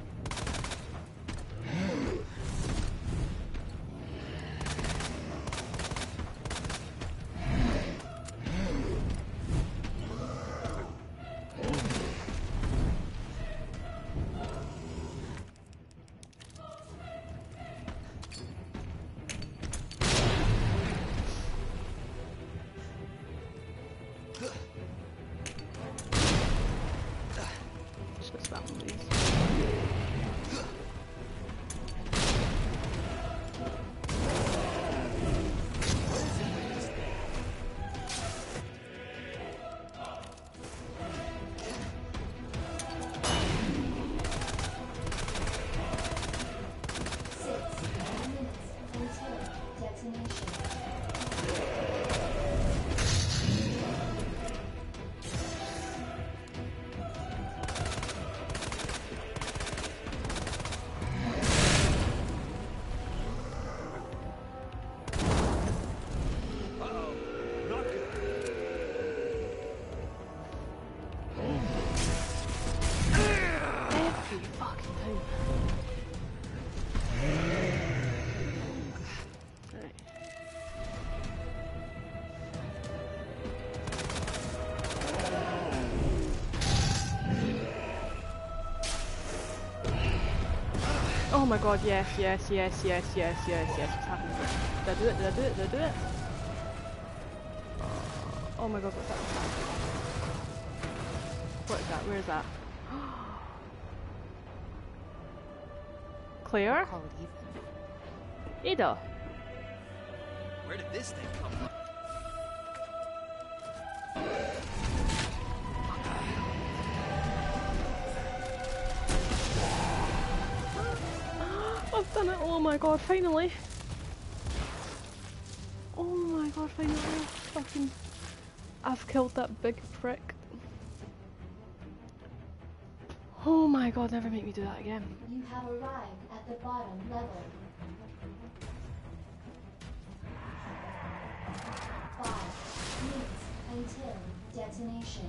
Oh my god, yes, yes, yes, yes, yes, yes, yes, what's happening? Did I do it? Did I do it? Did I do it? Oh my god, what's that? What is that? Where is that? Claire? Ada? Where did this thing come from? I've done it! Oh my god, finally! Oh my god, finally! Fucking... I've killed that big prick. Oh my god, never make me do that again. You have arrived at the bottom level. Five minutes until detonation.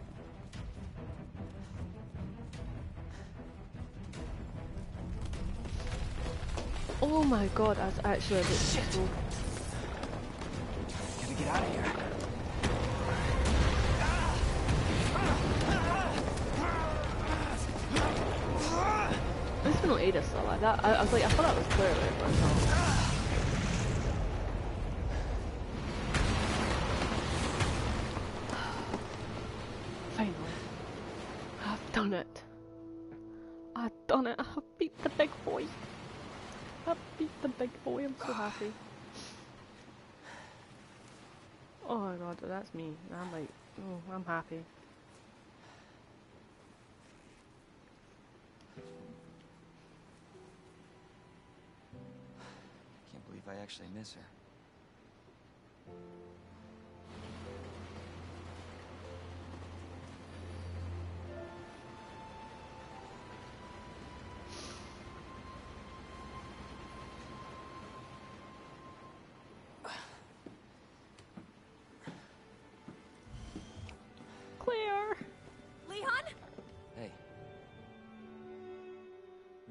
Oh my god, that's actually a bit slow. Gotta get out of here. At least we don't Ada still like that. I, I was like, I thought that was clear there, but no. Finally. I've done it. I've done it. I've beat the big boy. I beat the big boy, I'm so happy. Oh my god, that's me. I'm like, oh, I'm happy. Can't believe I actually miss her.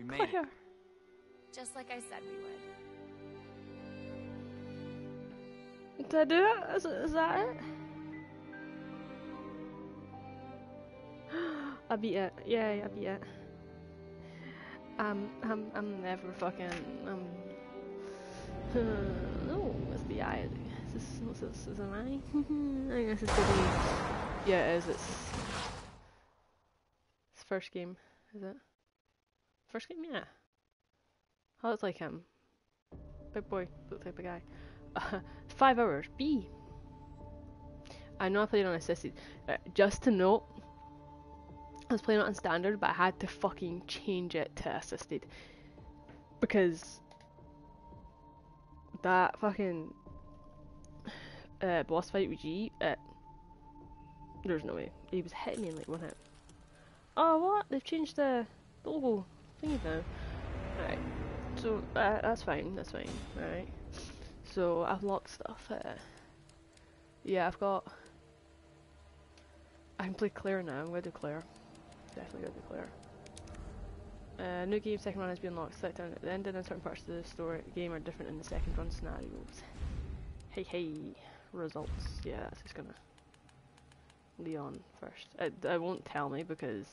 We made it. Claire. Just like I said we would. Did I do it? Is, it, is that it? I beat it. Yay, I beat it. Um, I'm, I'm never fucking, um, no, it's the eye. Is this, what's this, is it an eye? I guess it's the be, yeah it is, it's, it's first game, is it? First game, yeah. Oh, it's like him. Big boy, look like a guy. Uh, five hours, B. I know I played on assisted. Uh, just to note, I was playing it on standard, but I had to fucking change it to assisted. Because that fucking uh, boss fight with G, uh, there's no way. He was hitting me in like one hit. Oh, what? They've changed the logo thingy now. Right. So, uh, that's fine, that's fine. Alright. So, I've locked stuff. Uh, yeah, I've got... I can play Claire now, I'm gonna do Claire. Definitely gonna do Claire. Uh, new game, second run has been unlocked. Select down at the end, and then certain parts of the story game are different in the second run scenarios. Hey hey, results. Yeah, that's just gonna... Leon first. It, it won't tell me because...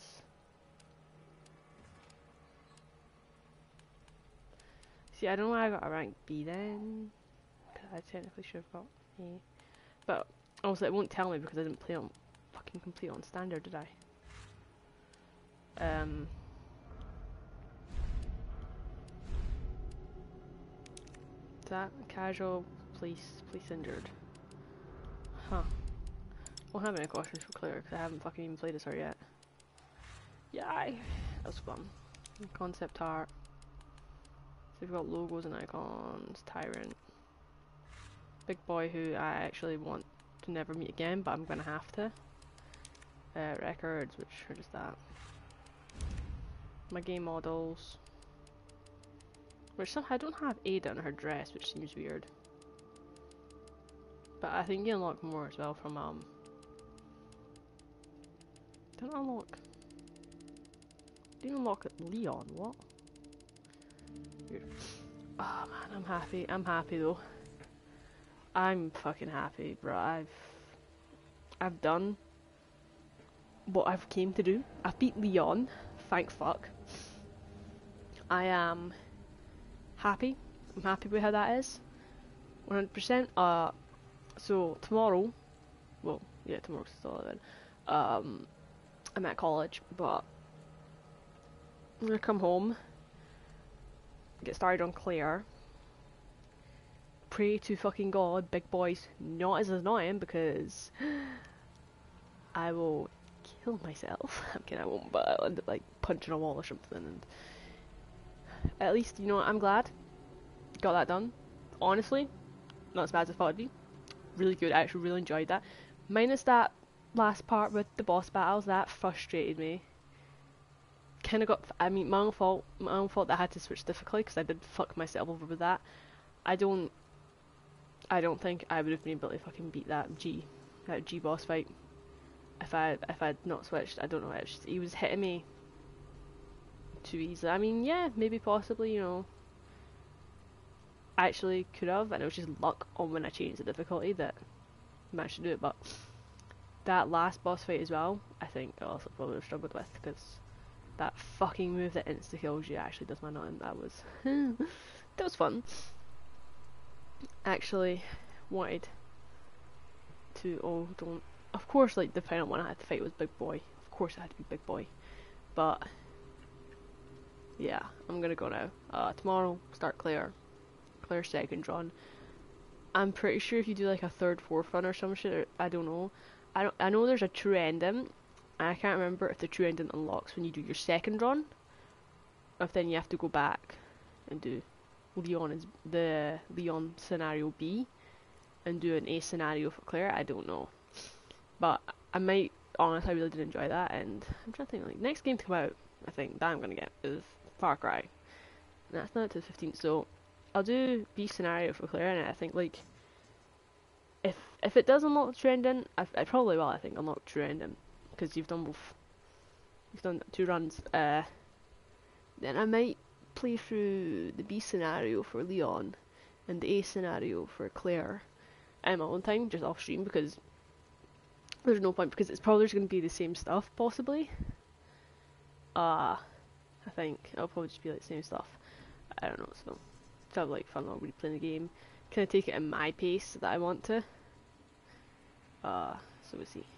See, I don't know why I got a rank B then. Because I technically should have got A. But also, it won't tell me because I didn't play on fucking complete on standard, did I? Um. That casual police, police injured. Huh. Won't have any questions for Claire because I haven't fucking even played as her yet. Yay! That was fun. Concept art. So we've got logos and icons. Tyrant. Big boy who I actually want to never meet again, but I'm gonna have to. Uh, records, which are just that. My game models. Which somehow I don't have Ada on her dress, which seems weird. But I think you unlock more as well from um. Don't unlock. Didn't unlock Leon. What? Weird. Oh man, I'm happy. I'm happy though. I'm fucking happy, bro. I've I've done what I've came to do. I've beat Leon. Thank fuck. I am happy. I'm happy with how that is. one hundred percent. Uh, so tomorrow, well, yeah, tomorrow's still eleven. Um, I'm at college, but I'm gonna come home, get started on Claire, pray to fucking God, big boys, not as annoying because I will kill myself. I'm kidding, I won't, but I'll end up like punching a wall or something. And at least, you know what, I'm glad got that done. Honestly, not as bad as I thought it'd be. Really good, I actually really enjoyed that. Minus that last part with the boss battles, that frustrated me. Kind of got, I mean, my own fault, my own fault that I had to switch difficulty because I did fuck myself over with that. I don't, I don't think I would have been able to fucking beat that G, that G boss fight if I if I'd not switched. I don't know. It was just, he was hitting me too easily. I mean, yeah, maybe possibly, you know, I actually could have, and it was just luck on when I changed the difficulty that I managed to do it. But that last boss fight as well, I think I also probably would have struggled with because that fucking move that insta kills you actually does my nothing. That was that was fun. Actually wanted to, oh don't, of course, like the final one I had to fight was Big Boy. Of course it had to be Big Boy. But yeah, I'm gonna go now. Uh, tomorrow start Claire. Claire second run. I'm pretty sure if you do like a third, fourth run or some shit, or, I don't know. I don't. I know there's a true ending. I can't remember if the true ending unlocks when you do your second run, or if then you have to go back and do Leon is the Leon scenario B, and do an A scenario for Claire. I don't know, but I might. Honestly, I really did enjoy that, and I'm trying to think. Like next game to come out, I think that I'm gonna get is Far Cry. And that's not to the fifteenth, so I'll do B scenario for Claire, and I think like if if it does unlock the true ending, I, I probably will. I think unlock true ending because you've done both. You've done two runs. Uh, then I might play through the B scenario for Leon and the A scenario for Claire in my own time, just off stream, because there's no point, because it's probably just going to be the same stuff, possibly. Uh, I think it'll probably just be like the same stuff. I don't know, so to have like fun while we're playing the game, kind of take it in my pace that I want to. Uh, so we'll see.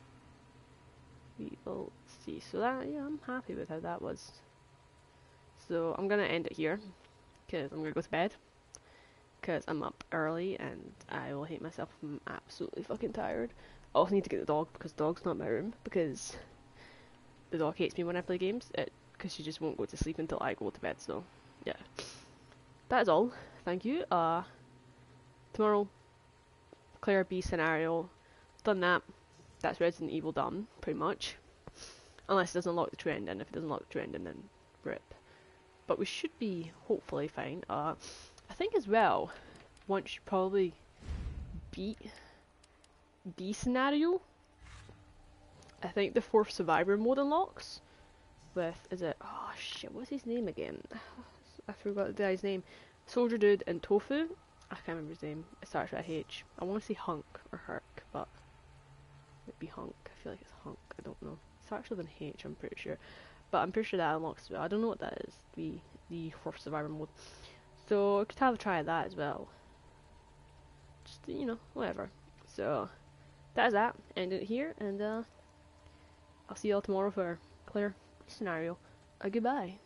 We will see. So that, yeah, I'm happy with how that was. So I'm gonna end it here, because I'm gonna go to bed, because I'm up early and I will hate myself. I'm absolutely fucking tired. I also need to get the dog, because the dog's not in my room, because the dog hates me when I play games, because she just won't go to sleep until I go to bed, so yeah. That is all. Thank you. Uh, tomorrow, Claire B scenario. Done that. That's Resident Evil done, pretty much. Unless it doesn't unlock the true ending. If it doesn't unlock the true ending, then rip. But we should be hopefully fine. Uh, I think as well, once you probably beat B scenario, I think the fourth survivor mode unlocks with, is it, oh shit, what's his name again? I forgot the guy's name. Soldier Dude and Tofu. I can't remember his name. It starts with a H. I want to say Hunk or Herc, but it'd be Hunk. I feel like it's Hunk. I don't know. It starts with an H, I'm pretty sure. But I'm pretty sure that unlocks as well. I don't know what that is. The the fourth survivor mode. So I could have a try at that as well. Just, you know, whatever. So that is that. End it here, and uh, I'll see y'all tomorrow for Claire scenario. Uh, goodbye.